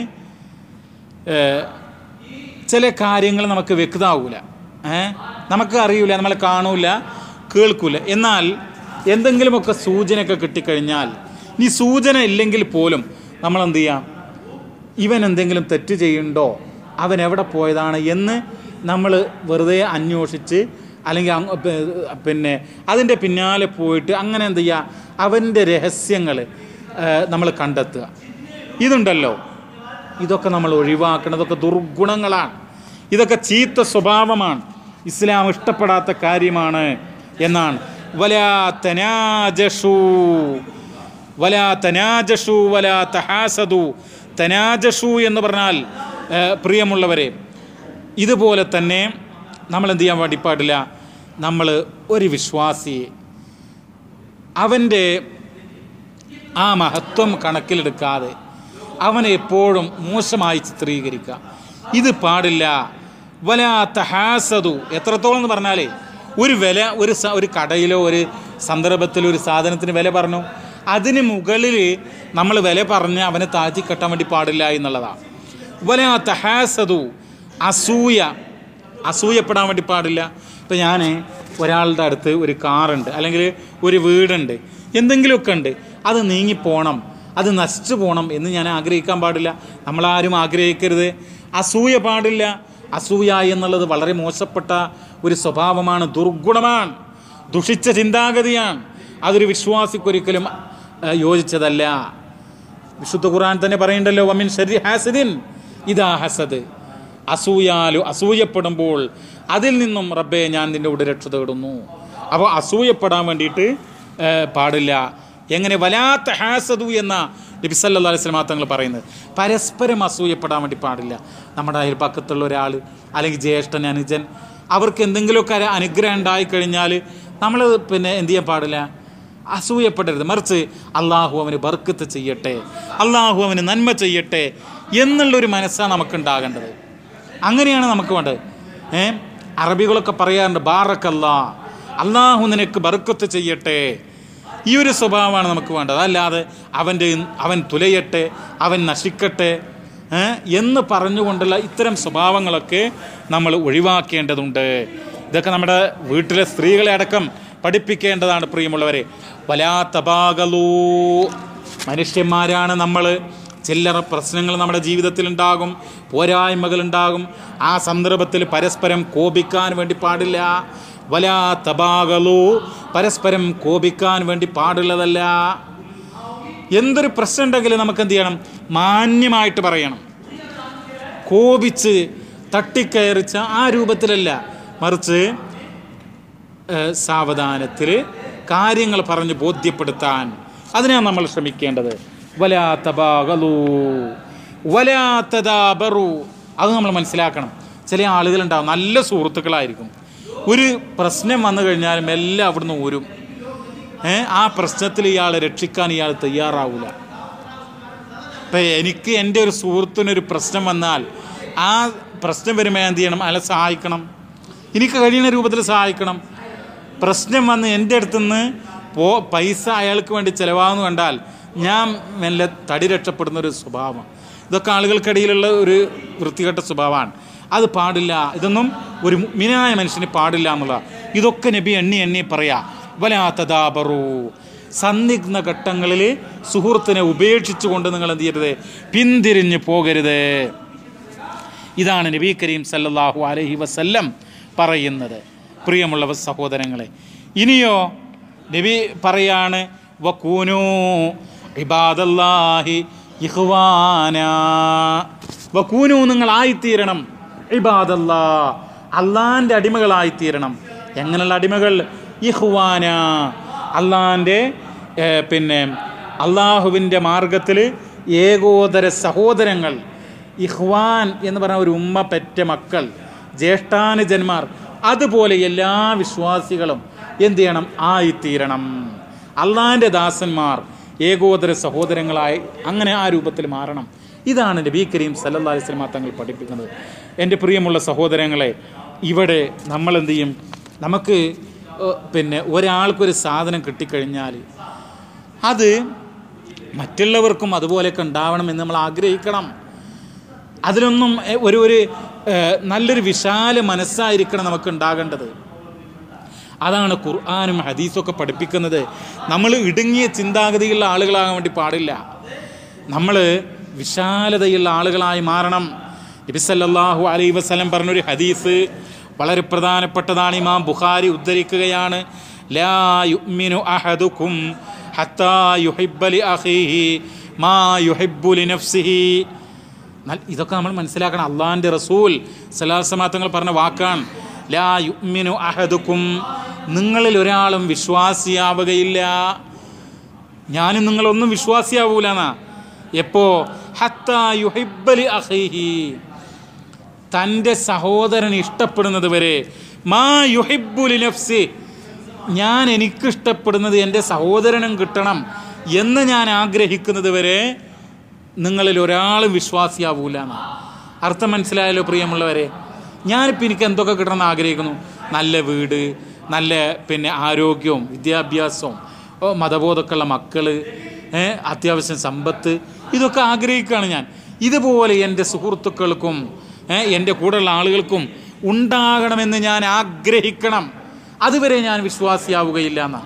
ചില കാര്യങ്ങൾ നമുക്ക് വ്യക്തമാവില്ല, നമുക്ക് അറിയില്ല, നമ്മൾ കാണൂല, കേൾക്കൂല. എന്നാൽ എന്തെങ്കിലുമൊക്കെ സൂചനയൊക്കെ കിട്ടിക്കഴിഞ്ഞാൽ, ഈ സൂചന ഇല്ലെങ്കിൽ പോലും നമ്മൾ എന്ത് ചെയ്യാം? ഇവൻ എന്തെങ്കിലും തെറ്റ് ചെയ്യുന്നുണ്ടോ, അവൻ എവിടെ പോയതാണ് എന്ന് നമ്മൾ വെറുതെ അന്വേഷിച്ച് അല്ലെങ്കിൽ പിന്നെ അതിൻ്റെ പിന്നാലെ പോയിട്ട് അങ്ങനെ എന്ത് ചെയ്യുക? അവൻ്റെ രഹസ്യങ്ങൾ നമ്മൾ കണ്ടെത്തുക. ഇതുണ്ടല്ലോ, ഇതൊക്കെ നമ്മൾ ഒഴിവാക്കണം. ഇതൊക്കെ ദുർഗുണങ്ങളാണ്, ഇതൊക്കെ ചീത്ത സ്വഭാവമാണ്, ഇസ്ലാം ഇഷ്ടപ്പെടാത്ത കാര്യമാണ് എന്നാണ്. വലാ തനാജഷു വലാ തനാജഷു വലാ തഹാസദു. തനാജഷു എന്ന് പറഞ്ഞാൽ പ്രിയമുള്ളവരെ, ഇതുപോലെ തന്നെ നമ്മൾ എന്ത് ചെയ്യാൻ വേണ്ടി പാടില്ല? നമ്മൾ ഒരു വിശ്വാസിയെ അവൻ്റെ ആ മഹത്വം കണക്കിലെടുക്കാതെ അവനെ എപ്പോഴും മോശമായി ചിത്രീകരിക്കുക, ഇത് പാടില്ല. വലാ തഹാസദു. എത്രത്തോളം എന്ന് പറഞ്ഞാലേ, ഒരു വില ഒരു കടയിലോ ഒരു സന്ദർഭത്തിലോ ഒരു സാധനത്തിന് വില പറഞ്ഞു, അതിന് മുകളിൽ നമ്മൾ വില പറഞ്ഞ് അവനെ താഴ്ത്തി കെട്ടാൻ വേണ്ടി പാടില്ല എന്നുള്ളതാണ്. വലാ തഹാസദു. അസൂയപ്പെടാൻ വേണ്ടി പാടില്ല. ഇപ്പം ഞാൻ ഒരാളുടെ അടുത്ത് ഒരു കാറുണ്ട്, അല്ലെങ്കിൽ ഒരു വീടുണ്ട്, എന്തെങ്കിലുമൊക്കെ ഉണ്ട്, അത് നീങ്ങിപ്പോണം, അത് നശിച്ചു പോകണം എന്ന് ഞാൻ ആഗ്രഹിക്കാൻ പാടില്ല. നമ്മളാരും ആഗ്രഹിക്കരുത്. അസൂയ പാടില്ല. അസൂയ എന്നുള്ളത് വളരെ മോശപ്പെട്ട ഒരു സ്വഭാവമാണ്, ദുർഗുണമാണ്, ദുഷിച്ച ചിന്താഗതിയാണ്. അതൊരു വിശ്വാസിക്കൊരിക്കലും യോജിച്ചതല്ല. വിശുദ്ധ ഖുർആൻ തന്നെ പറയുന്നുണ്ടല്ലോ, വമിൻ ശർരി ഹാസിദിൻ ഇദാ ഹസദ്. അസൂയപ്പെടുമ്പോൾ അതിൽ നിന്നും റബ്ബേ ഞാൻ നിൻ്റെ കൂടെ രക്ഷ തേടുന്നു. അപ്പോൾ അസൂയപ്പെടാൻ വേണ്ടിയിട്ട് പാടില്ല. എങ്ങനെ? വലാ തഹാസദു എന്ന നബി സല്ലല്ലാഹു അലൈഹി വസല്ലം തങ്ങൾ പറയുന്നത്. പരസ്പരം അസൂയപ്പെടാൻ വേണ്ടി പാടില്ല. നമ്മുടെ അയൽപക്കത്തുള്ള ഒരാൾ അല്ലെങ്കിൽ ജ്യേഷ്ഠൻ, അനുജൻ, അവർക്ക് എന്തെങ്കിലുമൊക്കെ അനുഗ്രഹം ഉണ്ടായിക്കഴിഞ്ഞാൽ നമ്മൾ പിന്നെ എന്ത് ചെയ്യാൻ പാടില്ല? അസൂയപ്പെടരുത്. മറിച്ച് അള്ളാഹു അവന് ബർക്കത്ത് ചെയ്യട്ടെ, അള്ളാഹു അവന് നന്മ ചെയ്യട്ടെ എന്നുള്ളൊരു മനസ്സാണ് നമുക്കുണ്ടാകേണ്ടത്. അങ്ങനെയാണ് നമുക്ക് വേണ്ടത്. അറബികളൊക്കെ പറയാറുണ്ട്, ബാറക്കല്ലാ, അള്ളാഹു നിനക്ക് ബർക്കത്ത് ചെയ്യട്ടെ. ഈ ഒരു സ്വഭാവമാണ് നമുക്ക് വേണ്ടത്. അല്ലാതെ അവൻ തുലയട്ടെ, അവൻ നശിക്കട്ടെ എന്ന് പറഞ്ഞുകൊണ്ടുള്ള ഇത്തരം സ്വഭാവങ്ങളൊക്കെ നമ്മൾ ഒഴിവാക്കേണ്ടതുണ്ട്. ഇതൊക്കെ നമ്മുടെ വീട്ടിലെ സ്ത്രീകളെ അടക്കം പഠിപ്പിക്കേണ്ടതാണ് പ്രിയമുള്ളവരെ. വലാ തബാഗലൂ. മനുഷ്യന്മാരാണ് നമ്മൾ. ചില്ലറ പ്രശ്നങ്ങൾ നമ്മുടെ ജീവിതത്തിലുണ്ടാകും, പോരായ്മകളുണ്ടാകും. ആ സന്ദർഭത്തിൽ പരസ്പരം കോപിക്കാൻ വേണ്ടി പാടില്ല. വലാ തബാഗലൂ. പരസ്പരം കോപിക്കാൻ വേണ്ടി പാടുള്ളതല്ല. എന്തൊരു പ്രശ്നം ഉണ്ടെങ്കിലും നമുക്ക് എന്ത് ചെയ്യണം? മാന്യമായിട്ട് പറയണം. കോപിച്ച് തട്ടിക്കയറിച്ച ആ രൂപത്തിലല്ല, മറിച്ച് സാവധാനത്തിൽ കാര്യങ്ങൾ പറഞ്ഞ് ബോധ്യപ്പെടുത്താൻ അതിനാണ് നമ്മൾ ശ്രമിക്കേണ്ടത്. വലാ തബാഗലൂ വലാ തദാബറു. അത് നമ്മൾ മനസ്സിലാക്കണം. ചില ആളുകളുണ്ടാവും നല്ല സുഹൃത്തുക്കളായിരിക്കും, ഒരു പ്രശ്നം വന്നു കഴിഞ്ഞാലും എല്ലാം അവിടുന്ന് ഊരും. ആ പ്രശ്നത്തിൽ ഇയാളെ രക്ഷിക്കാൻ ഇയാൾ തയ്യാറാവില്ല. ഇപ്പം എനിക്ക് എൻ്റെ ഒരു സുഹൃത്തിനൊരു പ്രശ്നം വന്നാൽ ആ പ്രശ്നം വരുമ്പോൾ എന്ത് ചെയ്യണം? അയാളെ സഹായിക്കണം, എനിക്ക് കഴിയുന്ന രൂപത്തിൽ സഹായിക്കണം. പ്രശ്നം വന്ന് എൻ്റെ അടുത്തുനിന്ന് പൈസ അയാൾക്ക് വേണ്ടി ചിലവാകുന്നു കണ്ടാൽ ഞാൻ മെല്ലെ തടി രക്ഷപ്പെടുന്നൊരു സ്വഭാവം. ഇതൊക്കെ ആളുകൾക്കിടയിലുള്ള ഒരു വൃത്തികെട്ട സ്വഭാവമാണ്. അത് പാടില്ല, ഇതൊന്നും ഒരു മുഅ്മിനായ മനുഷ്യന് പാടില്ല എന്നുള്ള ഇതൊക്കെ നബി എണ്ണി പറയാ. വലാ തദാബറു, സന്നിഗ്ധ ഘട്ടങ്ങളിൽ സുഹൃത്തിനെ ഉപേക്ഷിച്ചുകൊണ്ട് നിങ്ങൾ എന്ത് ചെയ്യരുത്? പിന്തിരിഞ്ഞ് പോകരുത്. ഇതാണ് നബി കരീം സല്ലല്ലാഹു അലൈഹി വസല്ലം പറയുന്നത്. പ്രിയമുള്ള സഹോദരങ്ങളെ, ഇനിയോ നബി പറയാണ് വകൂനൂ ഇബാദല്ലാഹി ഇഖ്വാനാ, വകൂനൂ നിങ്ങളായിത്തീരണം, ഇബാദല്ലാ അള്ളാൻ്റെ അടിമകളായിത്തീരണം. എങ്ങനെയുള്ള അടിമകൾ? ഇഖ്വാന, അള്ളാൻ്റെ അള്ളാഹുവിൻ്റെ മാർഗത്തിൽ ഏകോദര സഹോദരങ്ങൾ. ഇഖ്വാൻ എന്ന് പറഞ്ഞ ഒരു ഉമ്മ പെറ്റ മക്കൾ, ജ്യേഷ്ഠാനുജന്മാർ, അതുപോലെ എല്ലാ വിശ്വാസികളും എന്ത് ചെയ്യണം? ആയിത്തീരണം. അള്ളാൻ്റെ ദാസന്മാർ, ഏകോദര സഹോദരങ്ങളായി അങ്ങനെ ആ രൂപത്തിൽ മാറണം. ഇതാണ് നബി കരീം സല്ലല്ലാഹു അലൈഹി വസല്ലം തങ്ങൾ പഠിപ്പിക്കുന്നത്. എൻ്റെ പ്രിയമുള്ള സഹോദരങ്ങളെ, ഇവിടെ നമ്മൾ എന്ത് ചെയ്യും? നമുക്ക് ഒരാൾക്കൊരു സാധനം കിട്ടിക്കഴിഞ്ഞാൽ അത് മറ്റുള്ളവർക്കും അതുപോലെയൊക്കെ ഉണ്ടാവണമെന്ന് നമ്മൾ ആഗ്രഹിക്കണം. അതിലൊന്നും ഒരു നല്ലൊരു വിശാല മനസ്സായിരിക്കണം നമുക്ക് ഉണ്ടാകേണ്ടത്. അതാണ് ഖുർആനും ഹദീസൊക്കെ പഠിപ്പിക്കുന്നത്. നമ്മൾ ഇടുങ്ങിയ ചിന്താഗതിയുള്ള ആളുകളാകാൻ വേണ്ടി പാടില്ല. നമ്മൾ വിശാലതയുള്ള ആളുകളായി മാറണം. നബി സല്ലല്ലാഹു അലൈഹി വസല്ലം പറഞ്ഞൊരു ഹദീസ് വളരെ പ്രധാനപ്പെട്ടതാണ്. ഇമാം ബുഖാരി ഉദ്ധരിക്കുകയാണ്. ലാ യുഅ്മിനു അഹദുക്കും ഹത്താ യുഹിബ്ബ ലി അഖീഹി മാ യുഹിബ്ബു ലി നഫ്സിഹി. ഇതൊക്കെ നമ്മൾ മനസ്സിലാക്കണം. അള്ളാഹിൻ്റെ റസൂൽ സല്ലല്ലാഹു അലൈഹി വസല്ലം തങ്ങൾ പറഞ്ഞ വാക്കാണ്. ലാ യുഅ്മിനു അഹദുക്കും, നിങ്ങളിൽ ഒരാളും വിശ്വാസിയാവുകയില്ല. ഞാനും നിങ്ങളൊന്നും വിശ്വാസിയാവൂലെന്നാ. എപ്പോ? ഹത്താ യുഹിബ്ബ ലി അഖീഹി, തൻ്റെ സഹോദരൻ ഇഷ്ടപ്പെടുന്നത് വരെ. മാ യുഹിബ്ബു ലി നഫ്സി, ഞാൻ എനിക്കിഷ്ടപ്പെടുന്നത് എൻ്റെ സഹോദരനും കിട്ടണം എന്ന് ഞാൻ ആഗ്രഹിക്കുന്നത് വരെ നിങ്ങളിൽ ഒരാളും വിശ്വാസിയാവൂല എന്നാ. അർത്ഥം മനസ്സിലായല്ലോ പ്രിയമുള്ളവരെ? ഞാനിപ്പോൾ എനിക്ക് എന്തൊക്കെ കിട്ടണമെന്ന് ആഗ്രഹിക്കുന്നു? നല്ല വീട്, നല്ല ആരോഗ്യവും വിദ്യാഭ്യാസവും മതബോധമൊക്കെയുള്ള മക്കൾ, അത്യാവശ്യം സമ്പത്ത്, ഇതൊക്കെ ആഗ്രഹിക്കുകയാണ് ഞാൻ. ഇതുപോലെ എൻ്റെ സുഹൃത്തുക്കൾക്കും എൻ്റെ കൂടെയുള്ള ആളുകൾക്കും ഉണ്ടാകണമെന്ന് ഞാൻ ആഗ്രഹിക്കണം. അതുവരെ ഞാൻ വിശ്വാസിയാവുകയില്ല എന്നാണ്.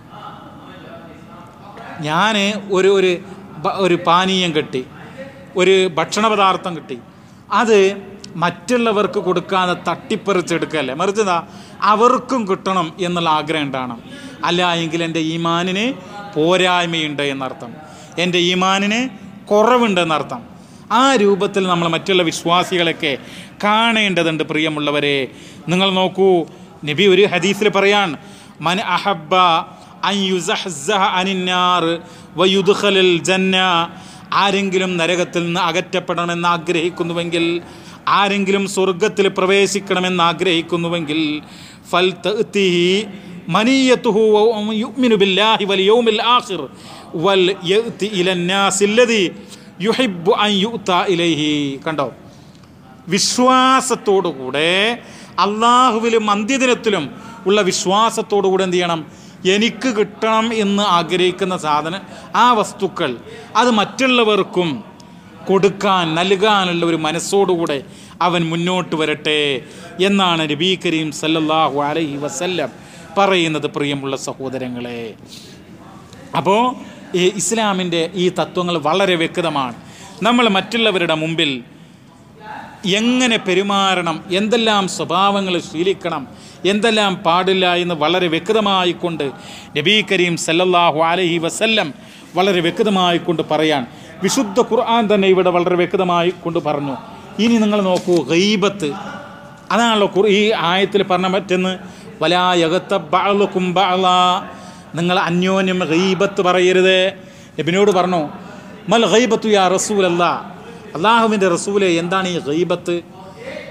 ഞാൻ ഒരു പാനീയം കിട്ടി, ഒരു ഭക്ഷണ പദാർത്ഥം കിട്ടി, അത് മറ്റുള്ളവർക്ക് കൊടുക്കാതെ തട്ടിപ്പറിച്ചെടുക്കല്ലേ, മറിച്ചതാ അവർക്കും കിട്ടണം എന്നുള്ള ആഗ്രഹം ഉണ്ടാകണം. അല്ല എങ്കിൽ എൻ്റെ ഈമാനിന് പോരായ്മയുണ്ട് എന്നർത്ഥം, എൻ്റെ ഈമാനിന് കുറവുണ്ടെന്നർത്ഥം. ആ രൂപത്തിൽ നമ്മൾ മറ്റുള്ള വിശ്വാസികളൊക്കെ കാണേണ്ടതുണ്ട്. പ്രിയമുള്ളവരെ, നിങ്ങൾ നോക്കൂ, നബി ഒരു ഹദീസിൽ പറയാൻ, മൻ അഹബ്ബ അൻ യുസഹ്സഹ അനിന്നാർ വയുദ്ഖലൽ ജന്ന, ആരെങ്കിലും നരകത്തിൽ നിന്ന് അകറ്റപ്പെടണമെന്ന് ആഗ്രഹിക്കുന്നുവെങ്കിൽ, ആരെങ്കിലും സ്വർഗത്തിൽ പ്രവേശിക്കണമെന്ന് ആഗ്രഹിക്കുന്നുവെങ്കിൽ, ഫൽ തഅതിഹി മനീയതുഹു യുഅ്മിനു ബില്ലാഹി വൽ യൗമിൽ ആഖിർ വൽ യഅതി ഇലൻ നാസി അല്ലദി യുഹിബ്ബു അൻ യുഅ്താ ഇലൈഹി. കണ്ടോ? വിശ്വാസത്തോടുകൂടെ, അള്ളാഹുവിലും അന്ത്യദിനത്തിലും ഉള്ള വിശ്വാസത്തോടുകൂടെ എന്ത് ചെയ്യണം? എനിക്ക് കിട്ടണം എന്ന് ആഗ്രഹിക്കുന്ന സാധനം, ആ വസ്തുക്കൾ, അത് മറ്റുള്ളവർക്കും കൊടുക്കാൻ, നൽകാനുള്ള ഒരു മനസ്സോടുകൂടെ അവൻ മുന്നോട്ട് വരട്ടെ എന്നാണ് നബി കരീം സല്ലല്ലാഹു അലൈഹി വസല്ലം പറയുന്നത്. പ്രിയമുള്ള സഹോദരങ്ങളെ, അപ്പോൾ ഈ ഇസ്ലാമിൻ്റെ ഈ തത്വങ്ങൾ വളരെ വ്യക്തമാണ്. നമ്മൾ മറ്റുള്ളവരുടെ മുമ്പിൽ എങ്ങനെ പെരുമാറണം, എന്തെല്ലാം സ്വഭാവങ്ങൾ ശീലിക്കണം, എന്തെല്ലാം പാടില്ല എന്ന് വളരെ വ്യക്തമായിക്കൊണ്ട് നബി കരീം സല്ലല്ലാഹു അലൈഹി വസല്ലം വളരെ വ്യക്തമായിക്കൊണ്ട് പറയാൻ. വിശുദ്ധ ഖുർആൻ തന്നെ ഇവിടെ വളരെ വ്യക്തമായി കൊണ്ട് പറഞ്ഞു. ഇനി നിങ്ങൾ നോക്കൂ, ഗൈബത്ത്, അതാണല്ലോ ഈ ആയത്തിൽ പറഞ്ഞ മറ്റൊന്ന്, വലാ യഗ്തബ് ബഅ്ളുകും ബഅ്ളാ, നിങ്ങൾ അന്യോന്യം ഗൈബത്ത് പറയരുത്. നബിയോട് പറഞ്ഞു, മൽ ഗൈബത്തു യാ റസൂലല്ലാ, അള്ളാഹുവിൻ്റെ റസൂലെ എന്താണ് ഈ ഗൈബത്ത്?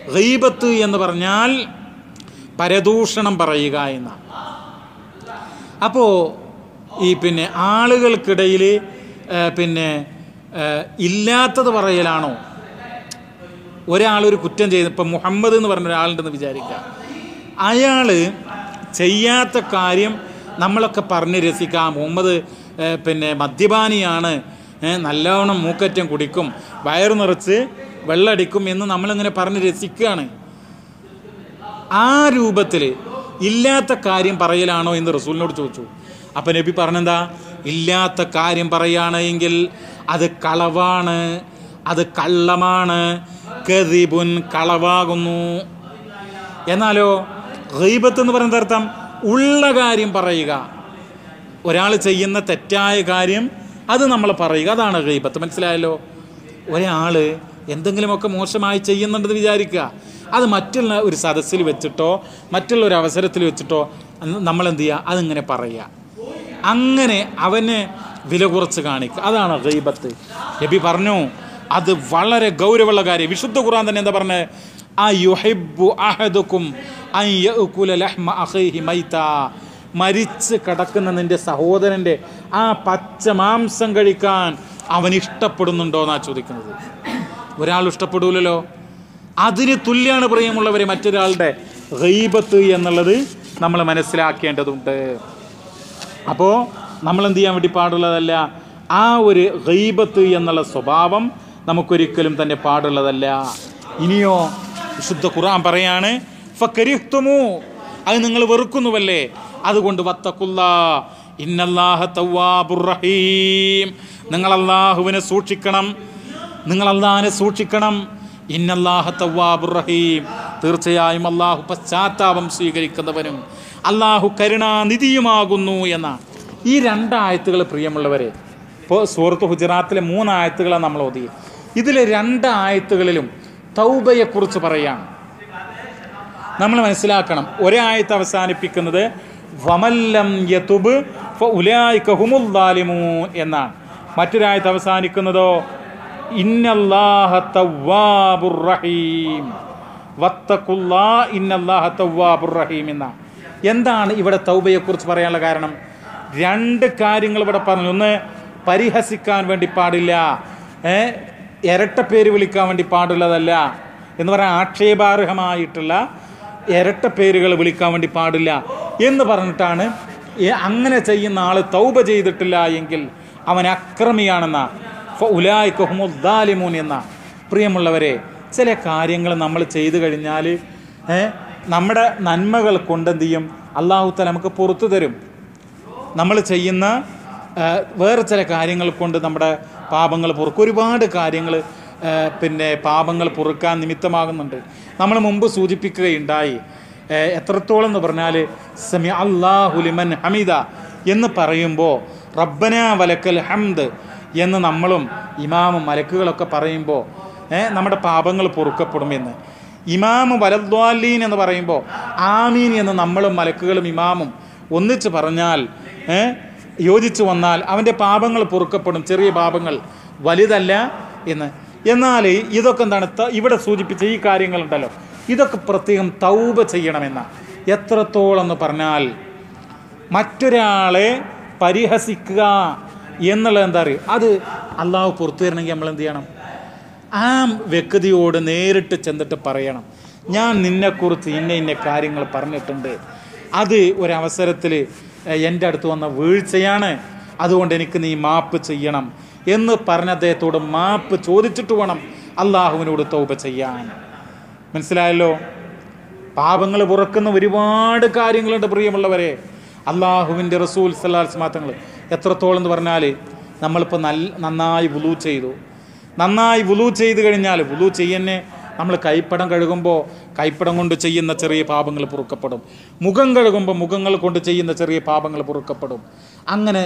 ഗീബത്ത് എന്ന് പറഞ്ഞാൽ പരദൂഷണം പറയുക എന്നാണ്. അപ്പോൾ ഈ ആളുകൾക്കിടയിൽ ഇല്ലാത്തത് പറയലാണോ? ഒരാളൊരു കുറ്റം ചെയ്ത്, ഇപ്പം മുഹമ്മദ് എന്ന് പറഞ്ഞ ഒരാളുണ്ടെന്ന് വിചാരിക്കുക, അയാൾ ചെയ്യാത്ത കാര്യം നമ്മളൊക്കെ പറഞ്ഞ് രസിക്കാം. മുഹമ്മദ് മദ്യപാനിയാണ്, നല്ലവണ്ണം മൂക്കറ്റം കുടിക്കും, വയറു നിറച്ച് വെള്ളടിക്കും എന്ന് നമ്മളിങ്ങനെ പറഞ്ഞ് രസിക്കുകയാണ്. ആ രൂപത്തിൽ ഇല്ലാത്ത കാര്യം പറയലാണോ എന്ന് റസൂലിനോട് ചോദിച്ചു. അപ്പം നബി പറഞ്ഞെന്താ? ഇല്ലാത്ത കാര്യം പറയുകയാണ് എങ്കിൽ അത് കളവാണ്, അത് കള്ളമാണ്, കദിബുൻ കളവാകുന്നു. എന്നാലോ ഗീബത്ത് എന്ന് പറയുന്ന അർത്ഥം ഉള്ള കാര്യം പറയുക, ഒരാൾ ചെയ്യുന്ന തെറ്റായ കാര്യം അത് നമ്മൾ പറയുക, അതാണ് ഗീബത്ത്. മനസ്സിലായല്ലോ? ഒരാൾ എന്തെങ്കിലുമൊക്കെ മോശമായി ചെയ്യുന്നുണ്ടെന്ന് വിചാരിക്കുക, അത് മറ്റുള്ള ഒരു സദസ്സിൽ വെച്ചിട്ടോ മറ്റുള്ള ഒരു അവസരത്തിൽ വെച്ചിട്ടോ നമ്മളെന്ത് ചെയ്യുക? അതിങ്ങനെ പറയുക, അങ്ങനെ അവനെ വില കുറച്ച് കാണിക്കുക, അതാണ് ഗീബത്ത്. നബി പറഞ്ഞു അത് വളരെ ഗൗരവമുള്ള കാര്യം. വിശുദ്ധ ഖുർആൻ തന്നെ എന്താ പറഞ്ഞത്? അയുഹിബ്ബു അഹദുക്കും അൻ യഅകുല ലഹ്മ അഖീഹി മൈതാ. മരിച്ച് കിടക്കുന്ന നിന്റെ സഹോദരൻ്റെ ആ പച്ച മാംസം കഴിക്കാൻ അവൻ ഇഷ്ടപ്പെടുന്നുണ്ടോ എന്നാ ചോദിക്കുന്നത്. ഒരാൾ ഇഷ്ടപ്പെടൂലല്ലോ. അതിന് തുല്യമാണ് പ്രിയമുള്ളവരെ മറ്റൊരാളുടെ ഗീബത്ത് എന്നുള്ളത് നമ്മൾ മനസ്സിലാക്കേണ്ടതുണ്ട്. അപ്പോൾ നമ്മൾ എന്ത് ചെയ്യാൻ വേണ്ടി പാടുള്ളതല്ല, ആ ഒരു ഗീബത്ത് എന്നുള്ള സ്വഭാവം നമുക്കൊരിക്കലും തന്നെ പാടുള്ളതല്ല. ഇനിയോ വിശുദ്ധ ഖുർആൻ പറയാണ്, ഫകരിഹ്തുമു, അത് നിങ്ങൾ വെറുക്കുന്നുവല്ലേ, അതുകൊണ്ട് വത്തഖുല്ലാ ഇന്നല്ലാഹ തവ്വാബുർ റഹീം, നിങ്ങൾ അല്ലാഹുവിനെ സൂക്ഷിക്കണം, നിങ്ങൾ അല്ലാഹുവിനെ സൂക്ഷിക്കണം. ഇന്നല്ലാഹ തവ്വാബുർ റഹീം, തീർച്ചയായും അല്ലാഹു പശ്ചാത്താപം സ്വീകരിക്കുന്നവനും അല്ലാഹു കരുണാനിധിയുമാകുന്നു എന്ന ഈ 2 ആയത്തുകൾ പ്രിയമുള്ളവരെ, ഇപ്പോൾ സൂറത്ത് ഹുജറാത്തിലെ 3 ആയത്തുകളാണ് നമ്മൾ ഓതി. ഇതിലെ 2 ആയത്തുകളിലും തൗബയെക്കുറിച്ച് പറയാണ്. നമ്മൾ മനസ്സിലാക്കണം, ഒരായത്ത് അവസാനിപ്പിക്കുന്നത് വമല്ലം യതുബ് ഫഉലൈക ഹുമുൽ ളാലിമൂൻ എന്നാണ്. മറ്റൊരായത്ത് അവസാനിക്കുന്നതോ ഇന്നല്ലാഹ തവ്വാബുർ റഹീം വത്തഖുല്ലാ ഇന്നല്ലാഹ തവ്വാബുർ റഹീം എന്നാണ്. എന്താണ് ഇവിടെ തൗബയെക്കുറിച്ച് പറയാനുള്ള കാരണം? 2 കാര്യങ്ങൾ ഇവിടെ പറഞ്ഞു. ഒന്ന്, പരിഹസിക്കാൻ വേണ്ടി പാടില്ല, ഇരട്ട പേര് വിളിക്കാൻ വേണ്ടി പാടുള്ളതല്ല എന്ന് പറയാൻ, ആക്ഷേപാർഹമായിട്ടുള്ള ഇരട്ട പേരുകൾ വിളിക്കാൻ വേണ്ടി പാടില്ല എന്ന് പറഞ്ഞിട്ടാണ്. അങ്ങനെ ചെയ്യുന്ന ആൾ തൗബ ചെയ്തിട്ടില്ല എങ്കിൽ അവൻ അക്രമിയാണെന്ന ഫഉലൈക ഹുമുൽ ളാലിമൂൻ എന്ന. പ്രിയമുള്ളവരെ, ചില കാര്യങ്ങൾ നമ്മൾ ചെയ്തു കഴിഞ്ഞാൽ നമ്മുടെ നന്മകൾ കൊണ്ടെന്ത് ചെയ്യും? അല്ലാഹു തആല നമുക്ക് പുറത്തു തരും. നമ്മൾ ചെയ്യുന്ന വേറെ ചില കാര്യങ്ങൾ കൊണ്ട് നമ്മുടെ പാപങ്ങൾ പൊറുക്കും. ഒരുപാട് കാര്യങ്ങൾ പാപങ്ങൾ പൊറുക്കാൻ നിമിത്തമാകുന്നുണ്ട്. നമ്മൾ മുമ്പ് സൂചിപ്പിക്കുകയുണ്ടായി, എത്രത്തോളം എന്ന് പറഞ്ഞാൽ സമി അല്ലാഹു ലിമൻ ഹമിദ എന്ന് പറയുമ്പോൾ റബ്ബനാ വലക്കൽ ഹംദ് എന്ന് നമ്മളും ഇമാമും മലക്കുകളൊക്കെ പറയുമ്പോൾ നമ്മുടെ പാപങ്ങൾ പൊറുക്കപ്പെടുമെന്ന്. ഇമാമ് വലദ്വാലീൻ എന്ന് പറയുമ്പോൾ ആമീൻ എന്ന് നമ്മളും മലക്കുകളും ഇമാമും ഒന്നിച്ച് പറഞ്ഞാൽ, യോജിച്ച് വന്നാൽ അവൻ്റെ പാപങ്ങൾ പൊറുക്കപ്പെടും, ചെറിയ പാപങ്ങൾ, വലുതല്ല എന്ന്. എന്നാൽ ഇതൊക്കെ എന്താണ് ഇവിടെ സൂചിപ്പിച്ച ഈ കാര്യങ്ങളുണ്ടല്ലോ, ഇതൊക്കെ പ്രത്യേകം തൗബ ചെയ്യണമെന്ന. എത്രത്തോളം എന്ന് പറഞ്ഞാൽ മറ്റൊരാളെ പരിഹസിക്കുക എന്നുള്ളത് എന്താ അറിയും, അത് അള്ളാഹു പുറത്തു തരണമെങ്കിൽ നമ്മൾ എന്ത് ചെയ്യണം? ആ വ്യക്തിയോട് നേരിട്ട് ചെന്നിട്ട് പറയണം, ഞാൻ നിന്നെക്കുറിച്ച് ഇന്ന കാര്യങ്ങൾ പറഞ്ഞിട്ടുണ്ട്, അത് ഒരവസരത്തിൽ എൻ്റെ അടുത്ത് വന്ന വീഴ്ചയാണ്, അതുകൊണ്ട് എനിക്ക് നീ മാപ്പ് ചെയ്യണം എന്ന് പറഞ്ഞ അദ്ദേഹത്തോട് മാപ്പ് ചോദിച്ചിട്ട് വേണം അള്ളാഹുവിനോട് തൗബ ചെയ്യാൻ. മനസ്സിലായല്ലോ? പാപങ്ങൾ പുറക്കുന്ന ഒരുപാട് കാര്യങ്ങളുണ്ട് പ്രിയമുള്ളവരെ. അള്ളാഹുവിൻ്റെ റസൂൽ സല്ലല്ലാഹു അലൈഹി വസല്ലം തങ്ങൾ എത്രത്തോളം എന്ന് പറഞ്ഞാൽ, നമ്മളിപ്പോൾ നന്നായി വുളൂ ചെയ്തു, നന്നായി വുളൂ ചെയ്ത് കഴിഞ്ഞാൽ വുളൂ ചെയ്യുന്നേ നമ്മൾ കൈപ്പടം കഴുകുമ്പോൾ കൈപ്പടം കൊണ്ട് ചെയ്യുന്ന ചെറിയ പാപങ്ങൾ പൊറുക്കപ്പെടും, മുഖം കഴുകുമ്പോൾ മുഖങ്ങൾ കൊണ്ട് ചെയ്യുന്ന ചെറിയ പാപങ്ങൾ പൊറുക്കപ്പെടും. അങ്ങനെ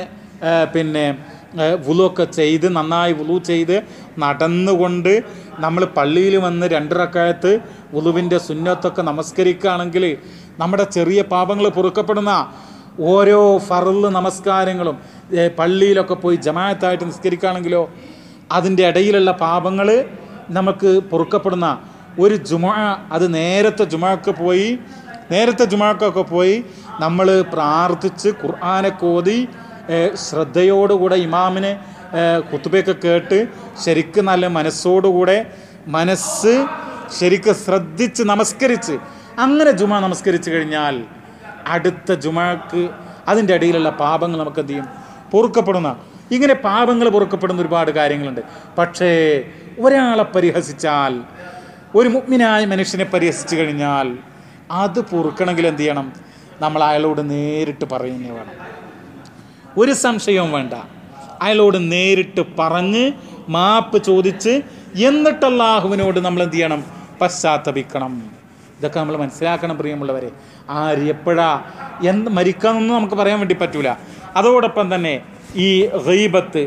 വുളു ഒക്കെ ചെയ്ത് നന്നായി വുളു ചെയ്ത് നടന്നുകൊണ്ട് നമ്മൾ പള്ളിയിൽ വന്ന് 2 റക്അത്ത് വുളുവിൻ്റെ സുന്നത്തൊക്കെ നമസ്കരിക്കുകയാണെങ്കിൽ നമ്മുടെ ചെറിയ പാപങ്ങൾ പൊറുക്കപ്പെടുന്ന ഓരോ ഫർള് നമസ്കാരങ്ങളും പള്ളിയിലൊക്കെ പോയി ജമാഅത്തായിട്ട് നിസ്കരിക്കുകയാണെങ്കിലോ അതിൻ്റെ ഇടയിലുള്ള പാപങ്ങൾ നമുക്ക് പൊറുക്കപ്പെടുന്ന ഒരു ജുമുഅ അത് നേരത്തെ ജുമുഅക്കൊക്കെ പോയി നമ്മൾ പ്രാർത്ഥിച്ച് ഖുർആനൊക്കെ ഓതി ശ്രദ്ധയോടുകൂടെ ഇമാമിനെ ഖുതുബയൊക്കെ കേട്ട് ശരിക്കും നല്ല മനസ്സ് ശരിക്കും ശ്രദ്ധിച്ച് നമസ്കരിച്ച് അങ്ങനെ ജുമുഅ നമസ്കരിച്ച് കഴിഞ്ഞാൽ അടുത്ത ജുമുഅക്ക് അതിൻ്റെ ഇടയിലുള്ള പാപങ്ങൾ നമുക്ക് എന്ത് ചെയ്യും? പൊറുക്കപ്പെടുന്ന. ഇങ്ങനെ പാപങ്ങൾ പൊറുക്കപ്പെടുന്ന ഒരുപാട് കാര്യങ്ങളുണ്ട്. പക്ഷേ ഒരാളെ പരിഹസിച്ചാൽ, ഒരു മുഅ്മിനായ മനുഷ്യനെ പരിഹസിച്ച് കഴിഞ്ഞാൽ അത് പൊറുക്കണമെങ്കിൽ എന്ത് ചെയ്യണം? നമ്മൾ അയാളോട് നേരിട്ട് പറയുന്നേ വേണം. ഒരു സംശയവും വേണ്ട. അയാളോട് നേരിട്ട് പറഞ്ഞ് മാപ്പ് ചോദിച്ച് എന്നിട്ട് അല്ലാഹുവിനോട് നമ്മൾ എന്ത് ചെയ്യണം? പശ്ചാത്തപിക്കണം. ഇതൊക്കെ നമ്മൾ മനസ്സിലാക്കണം പ്രിയമുള്ളവരെ. ആര് എപ്പോഴാ മരിക്കാമെന്നൊന്നും നമുക്ക് പറയാൻ വേണ്ടി പറ്റൂല. അതോടൊപ്പം തന്നെ ഈ ഗീബത്ത്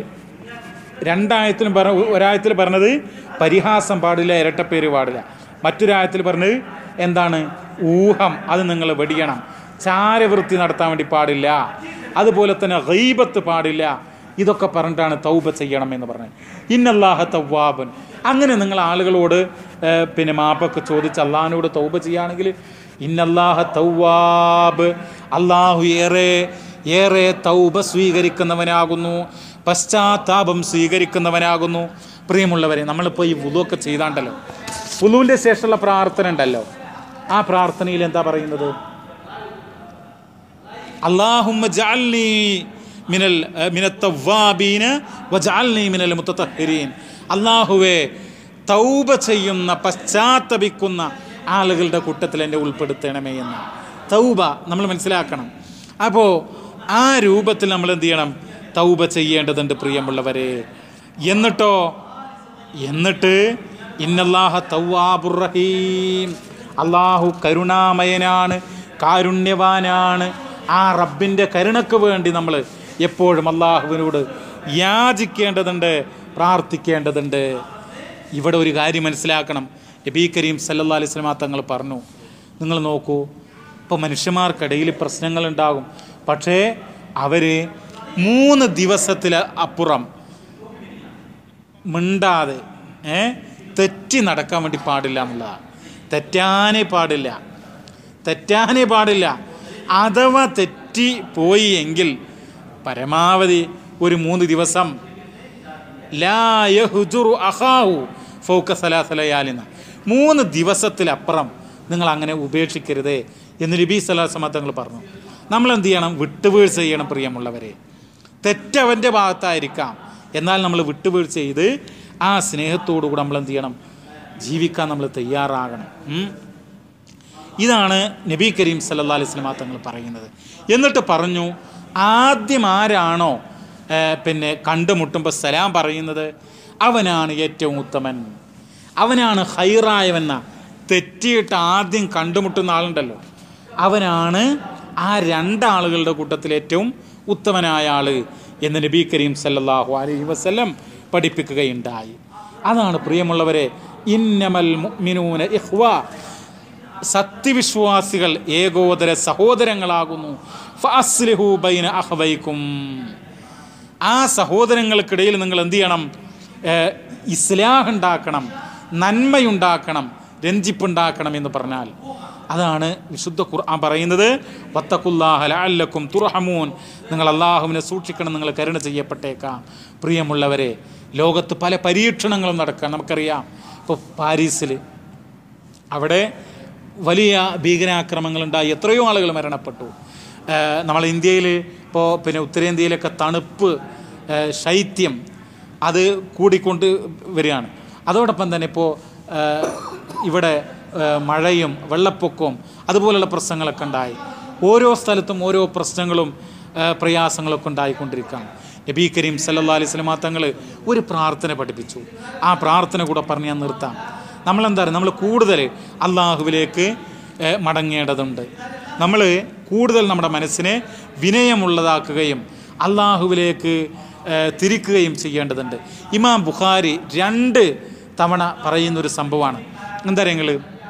ഒരായത്തിൽ പറഞ്ഞത് പരിഹാസം പാടില്ല, ഇരട്ടപ്പേര് പാടില്ല. മറ്റൊരായത്തിൽ പറഞ്ഞത് എന്താണ്? ഊഹം, അത് നിങ്ങൾ വെടിയണം. ചാരവൃത്തി നടത്താൻ വേണ്ടി പാടില്ല. അതുപോലെ തന്നെ ഗീബത്ത് പാടില്ല. ഇതൊക്കെ പറഞ്ഞിട്ടാണ് തൗബ ചെയ്യണം എന്ന് പറഞ്ഞത്. ഇന്നല്ലാഹ തവ്വാബുൻ. അങ്ങനെ നിങ്ങൾ ആളുകളോട് മാപ്പൊക്കെ ചോദിച്ച് അള്ളാഹിനോട് തൗബ ചെയ്യുകയാണെങ്കിൽ ഇന്നല്ലാഹ തവ്വാബ്, അള്ളാഹു ഏറെ തൗബ സ്വീകരിക്കുന്നവനാകുന്നു, പശ്ചാത്താപം സ്വീകരിക്കുന്നവനാകുന്നു. പ്രിയമുള്ളവരെ, നമ്മളിപ്പോൾ ഈ വുളുവൊക്കെ ചെയ്താണ്ടല്ലോ, വുളുവിൻ്റെ ശേഷമുള്ള പ്രാർത്ഥന ഉണ്ടല്ലോ, ആ പ്രാർത്ഥനയിൽ എന്താ പറയുന്നത്? അല്ലാഹുമ്മ ജഅൽനി മിനൽ തവ്വാബീന വജഅൽനി മിനൽ മുതതഹ്ഹിരീൻ. അല്ലാഹുവേ, തൗബ ചെയ്യുന്ന പശ്ചാത്തപിക്കുന്ന ആളുകളുടെ കൂട്ടത്തിൽ എന്നെ ഉൾപ്പെടുത്തണമേ എന്ന്. തൗബ നമ്മൾ മനസ്സിലാക്കണം. അപ്പോൾ ആ രൂപത്തിൽ നമ്മൾ എന്ത് ചെയ്യണം? തൗബ ചെയ്യേണ്ടതുണ്ട് പ്രിയമുള്ളവരെ. എന്നിട്ട് ഇന്നല്ലാഹ തവ്വാബുർ റഹീം, അല്ലാഹു കരുണാമയനാണ്, കാരുണ്യവാനാണ്. ആ റബ്ബിൻ്റെ കരുണയ്ക്ക് വേണ്ടി നമ്മൾ എപ്പോഴും അല്ലാഹുവിനോട് യാചിക്കേണ്ടതുണ്ട്, പ്രാർത്ഥിക്കേണ്ടതുണ്ട്. ഇവിടെ ഒരു കാര്യം മനസ്സിലാക്കണം. നബി കരീം സല്ലല്ലാഹു അലൈഹി വസല്ലം തങ്ങൾ പറഞ്ഞു, നിങ്ങൾ നോക്കൂ, ഇപ്പോൾ മനുഷ്യന്മാർക്കിടയിൽ പ്രശ്നങ്ങളുണ്ടാകും. പക്ഷേ അവർ 3 ദിവസത്തിൽ അപ്പുറം മിണ്ടാതെ തെറ്റി നടക്കാൻ വേണ്ടി പാടില്ല എന്നുള്ളതാണ്. തെറ്റാനേ പാടില്ല. അഥവാ തെറ്റി പോയി എങ്കിൽ പരമാവധി ഒരു 3 ദിവസം ലാ യഹ്ജുറു അഖാഹു ഫൗക സലാസ ലയാലിന, 3 ദിവസത്തിലപ്പുറം നിങ്ങൾ അങ്ങനെ ഉപേക്ഷിക്കരുതേ എന്ന് നബി സല്ലല്ലാഹു അലൈഹി വസല്ലം തങ്ങൾ പറഞ്ഞു. നമ്മൾ എന്ത് ചെയ്യണം? വിട്ടുവീഴ്ച ചെയ്യണം പ്രിയമുള്ളവരെ. തെറ്റവൻ്റെ ഭാഗത്തായിരിക്കാം, എന്നാൽ നമ്മൾ വിട്ടുവീഴ്ച ചെയ്ത് ആ സ്നേഹത്തോടു കൂടെ നമ്മൾ എന്ത് ചെയ്യണം? ജീവിക്കാൻ നമ്മൾ തയ്യാറാകണം. ഇതാണ് നബി കരീം സല്ലല്ലാഹു അലൈഹി വസല്ലം തങ്ങൾ പറയുന്നത്. എന്നിട്ട് പറഞ്ഞു, ആദ്യം ആരാണോ കണ്ടുമുട്ടുമ്പോൾ സലാം പറയുന്നത് അവനാണ് ഏറ്റവും ഉത്തമൻ, അവനാണ് ഖൈറായവെന്ന. തെറ്റിയിട്ട് ആദ്യം കണ്ടുമുട്ടുന്ന ആളുണ്ടല്ലോ, അവനാണ് ആ 2 ആളുകളുടെ കൂട്ടത്തിൽ ഏറ്റവും ഉത്തമനായ ആള് എന്ന് നബി കരീം സല്ലല്ലാഹു അലൈഹി വസല്ലം പഠിപ്പിക്കുകയുണ്ടായി. അതാണ് പ്രിയമുള്ളവരെ, ഇന്നമൽ മുഅ്മിനൂന ഇഖ്വാ, സത്യവിശ്വാസികൾ ഏകോദര സഹോദരങ്ങളാകുന്നു. ഫഅസ്ലിഹു ബൈന അഖ്വൈക്കും, ആ സഹോദരങ്ങൾക്കിടയിൽ നിങ്ങൾ എന്ത് ചെയ്യണം? ഇസ്ലാഹ് ഉണ്ടാക്കണം, നന്മയുണ്ടാക്കണം, രഞ്ജിപ്പുണ്ടാക്കണം എന്ന് പറഞ്ഞാൽ അതാണ് വിശുദ്ധ ഖുർആൻ പറയുന്നത്. വത്തഖുല്ലാഹ ലഅല്ലക്കും തുർഹമൂൻ, നിങ്ങൾ അല്ലാഹുവിനെ സൂക്ഷിക്കണം, നിങ്ങൾ കരുണ ചെയ്യപ്പെട്ടേക്കാം. പ്രിയമുള്ളവരെ, ലോകത്ത് പല പരീക്ഷണങ്ങളും നടക്കാൻ നമുക്കറിയാം. ഇപ്പോൾ പാരീസിൽ അവിടെ വലിയ ഭീകരാക്രമണങ്ങളുണ്ടായി, എത്രയോ ആളുകൾ മരണപ്പെട്ടു. നമ്മൾ ഇന്ത്യയിൽ ഇപ്പോൾ ഉത്തരേന്ത്യയിലൊക്കെ തണുപ്പ്, ശൈത്യം അത് കൂടിക്കൊണ്ട് വരികയാണ്. അതോടൊപ്പം തന്നെ ഇപ്പോൾ ഇവിടെ മഴയും വെള്ളപ്പൊക്കവും അതുപോലുള്ള പ്രശ്നങ്ങളൊക്കെ ഉണ്ടായി. ഓരോ സ്ഥലത്തും ഓരോ പ്രശ്നങ്ങളും പ്രയാസങ്ങളൊക്കെ ഉണ്ടായിക്കൊണ്ടിരിക്കുകയാണ്. നബി കരീം സല്ലല്ലാഹു അലൈഹി വസല്ലം തങ്ങൾ ഒരു പ്രാർത്ഥന പഠിപ്പിച്ചു. ആ പ്രാർത്ഥന കൂടെ പറഞ്ഞ് ഞാൻ നിർത്താം. നമ്മൾ കൂടുതൽ അള്ളാഹുവിലേക്ക് മടങ്ങേണ്ടതുണ്ട്. നമ്മൾ കൂടുതൽ നമ്മുടെ മനസ്സിനെ വിനയമുള്ളതാക്കുകയും അള്ളാഹുവിലേക്ക് തിരിക്കുകയും ചെയ്യേണ്ടതുണ്ട്. ഇമാം ബുഖാരി 2 തവണ പറയുന്നൊരു സംഭവമാണ്. എന്താ നിങ്ങൾ?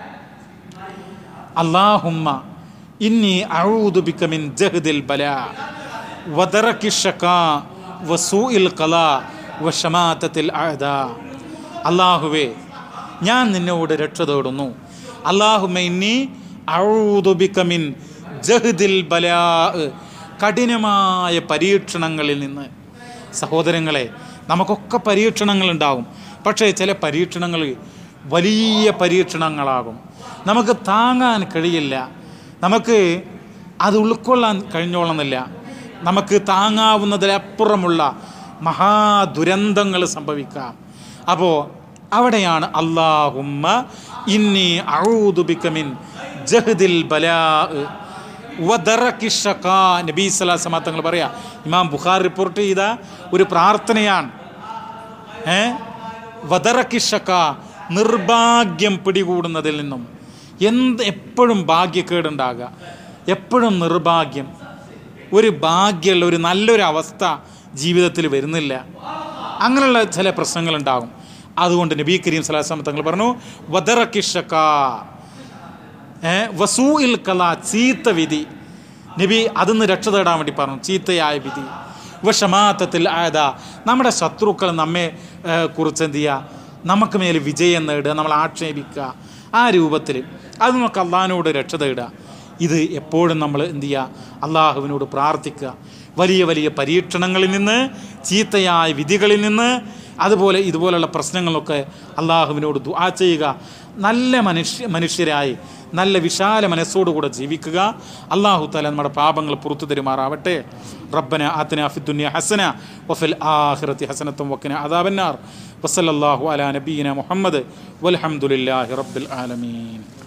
അല്ലാഹുമ്മ ഇന്നി അഊദു ബിക മിൻ ജഹദിൽ ബലാ വദറകി ശഖാ വസൂഇൽ ഖലാ വശമാതത്തിൽ അഅദാ. അല്ലാഹുവേ, ഞാൻ നിന്നോട് രക്ഷ തേടുന്നു. അല്ലാഹുമ്മ ഇന്നി അഊദു ബിക മിൻ ജഹ്ദിൽ ബലാ, കഠിനമായ പരീക്ഷണങ്ങളിൽ നിന്ന്. സഹോദരങ്ങളെ, നമുക്കൊക്കെ പരീക്ഷണങ്ങളുണ്ടാകും. പക്ഷേ ചില പരീക്ഷണങ്ങൾ വലിയ പരീക്ഷണങ്ങളാകും. നമുക്ക് താങ്ങാൻ കഴിയില്ല, നമുക്ക് അത് ഉൾക്കൊള്ളാൻ കഴിഞ്ഞോളുന്നില്ല. നമുക്ക് താങ്ങാവുന്നതിലപ്പുറമുള്ള മഹാദുരന്തങ്ങൾ സംഭവിക്കാം. അപ്പോൾ അവിടെയാണ് അല്ലാഹുമ്മ ഇന്നി അഊദു ബിക മിൻ ജഹ്ദിൽ ബലാ വദറക്കി ശഖാ. നബി സ്വല്ലല്ലാഹു അലൈഹി വസല്ലം തങ്ങൾ പറയാ, ഇമാം ബുഖാരി റിപ്പോർട്ട് ചെയ്ത ഒരു പ്രാർത്ഥനയാണ്. വദറക്കി ശഖാ, നിർഭാഗ്യം പിടികൂടുന്നതിൽ നിന്നും. എപ്പോഴും ഭാഗ്യക്കേടുണ്ടാകുക, എപ്പോഴും നിർഭാഗ്യം, ഒരു ഭാഗ്യമുള്ള ഒരു നല്ലൊരു അവസ്ഥ ജീവിതത്തിൽ വരുന്നില്ല. അങ്ങനെയുള്ള ചില പ്രശ്നങ്ങളുണ്ടാകും. അതുകൊണ്ട് നബി കരീം സ്വല്ലല്ലാഹു അലൈഹി വസല്ലം തങ്ങൾ പറഞ്ഞു വദറക്കി ശഖാ വസൂഇൽ ഖലാ, ചീത്ത വിധി. നബി അതിന്ന് രക്ഷ തേടാൻ വേണ്ടി പറഞ്ഞു, ചീത്തയായ വിധി. വശമാത്തത്തിൽ ആയത, നമ്മുടെ ശത്രുക്കൾ നമ്മെ കുറിച്ച് എന്ത് ചെയ്യുക, നമുക്ക് മേൽ വിജയം നേടുക, നമ്മൾ ആക്ഷേപിക്കുക, ആ രൂപത്തിൽ അത് നമുക്ക് അള്ളാഹിനോട് രക്ഷ തേടുക. ഇത് എപ്പോഴും നമ്മൾ എന്ത് ചെയ്യുക, അള്ളാഹുവിനോട് പ്രാർത്ഥിക്കുക. വലിയ വലിയ പരീക്ഷണങ്ങളിൽ നിന്ന്, ചീത്തയായ വിധികളിൽ നിന്ന്, അതുപോലെ ഇതുപോലുള്ള പ്രശ്നങ്ങളൊക്കെ അള്ളാഹുവിനോട് ദുആ ചെയ്യുക. നല്ല മനുഷ്യരായി നല്ല വിശാല മനസ്സോടുകൂടെ ജീവിക്കുക. അല്ലാഹു തആല നമ്മുടെ പാപങ്ങൾ പുറത്തു തരുമാറാവട്ടെ. റബ്ബന ആതിനാ ഫിദ്ദുനിയ ഹസന വഫിൽ ആഖിറതി ഹസനത്തും വഖിനാ അദാബന്നാർ. വസല്ലല്ലാഹു അലാ നബിയിന മുഹമ്മദ് വൽഹംദുലില്ലാഹി റബ്ബിൽ ആലമീൻ.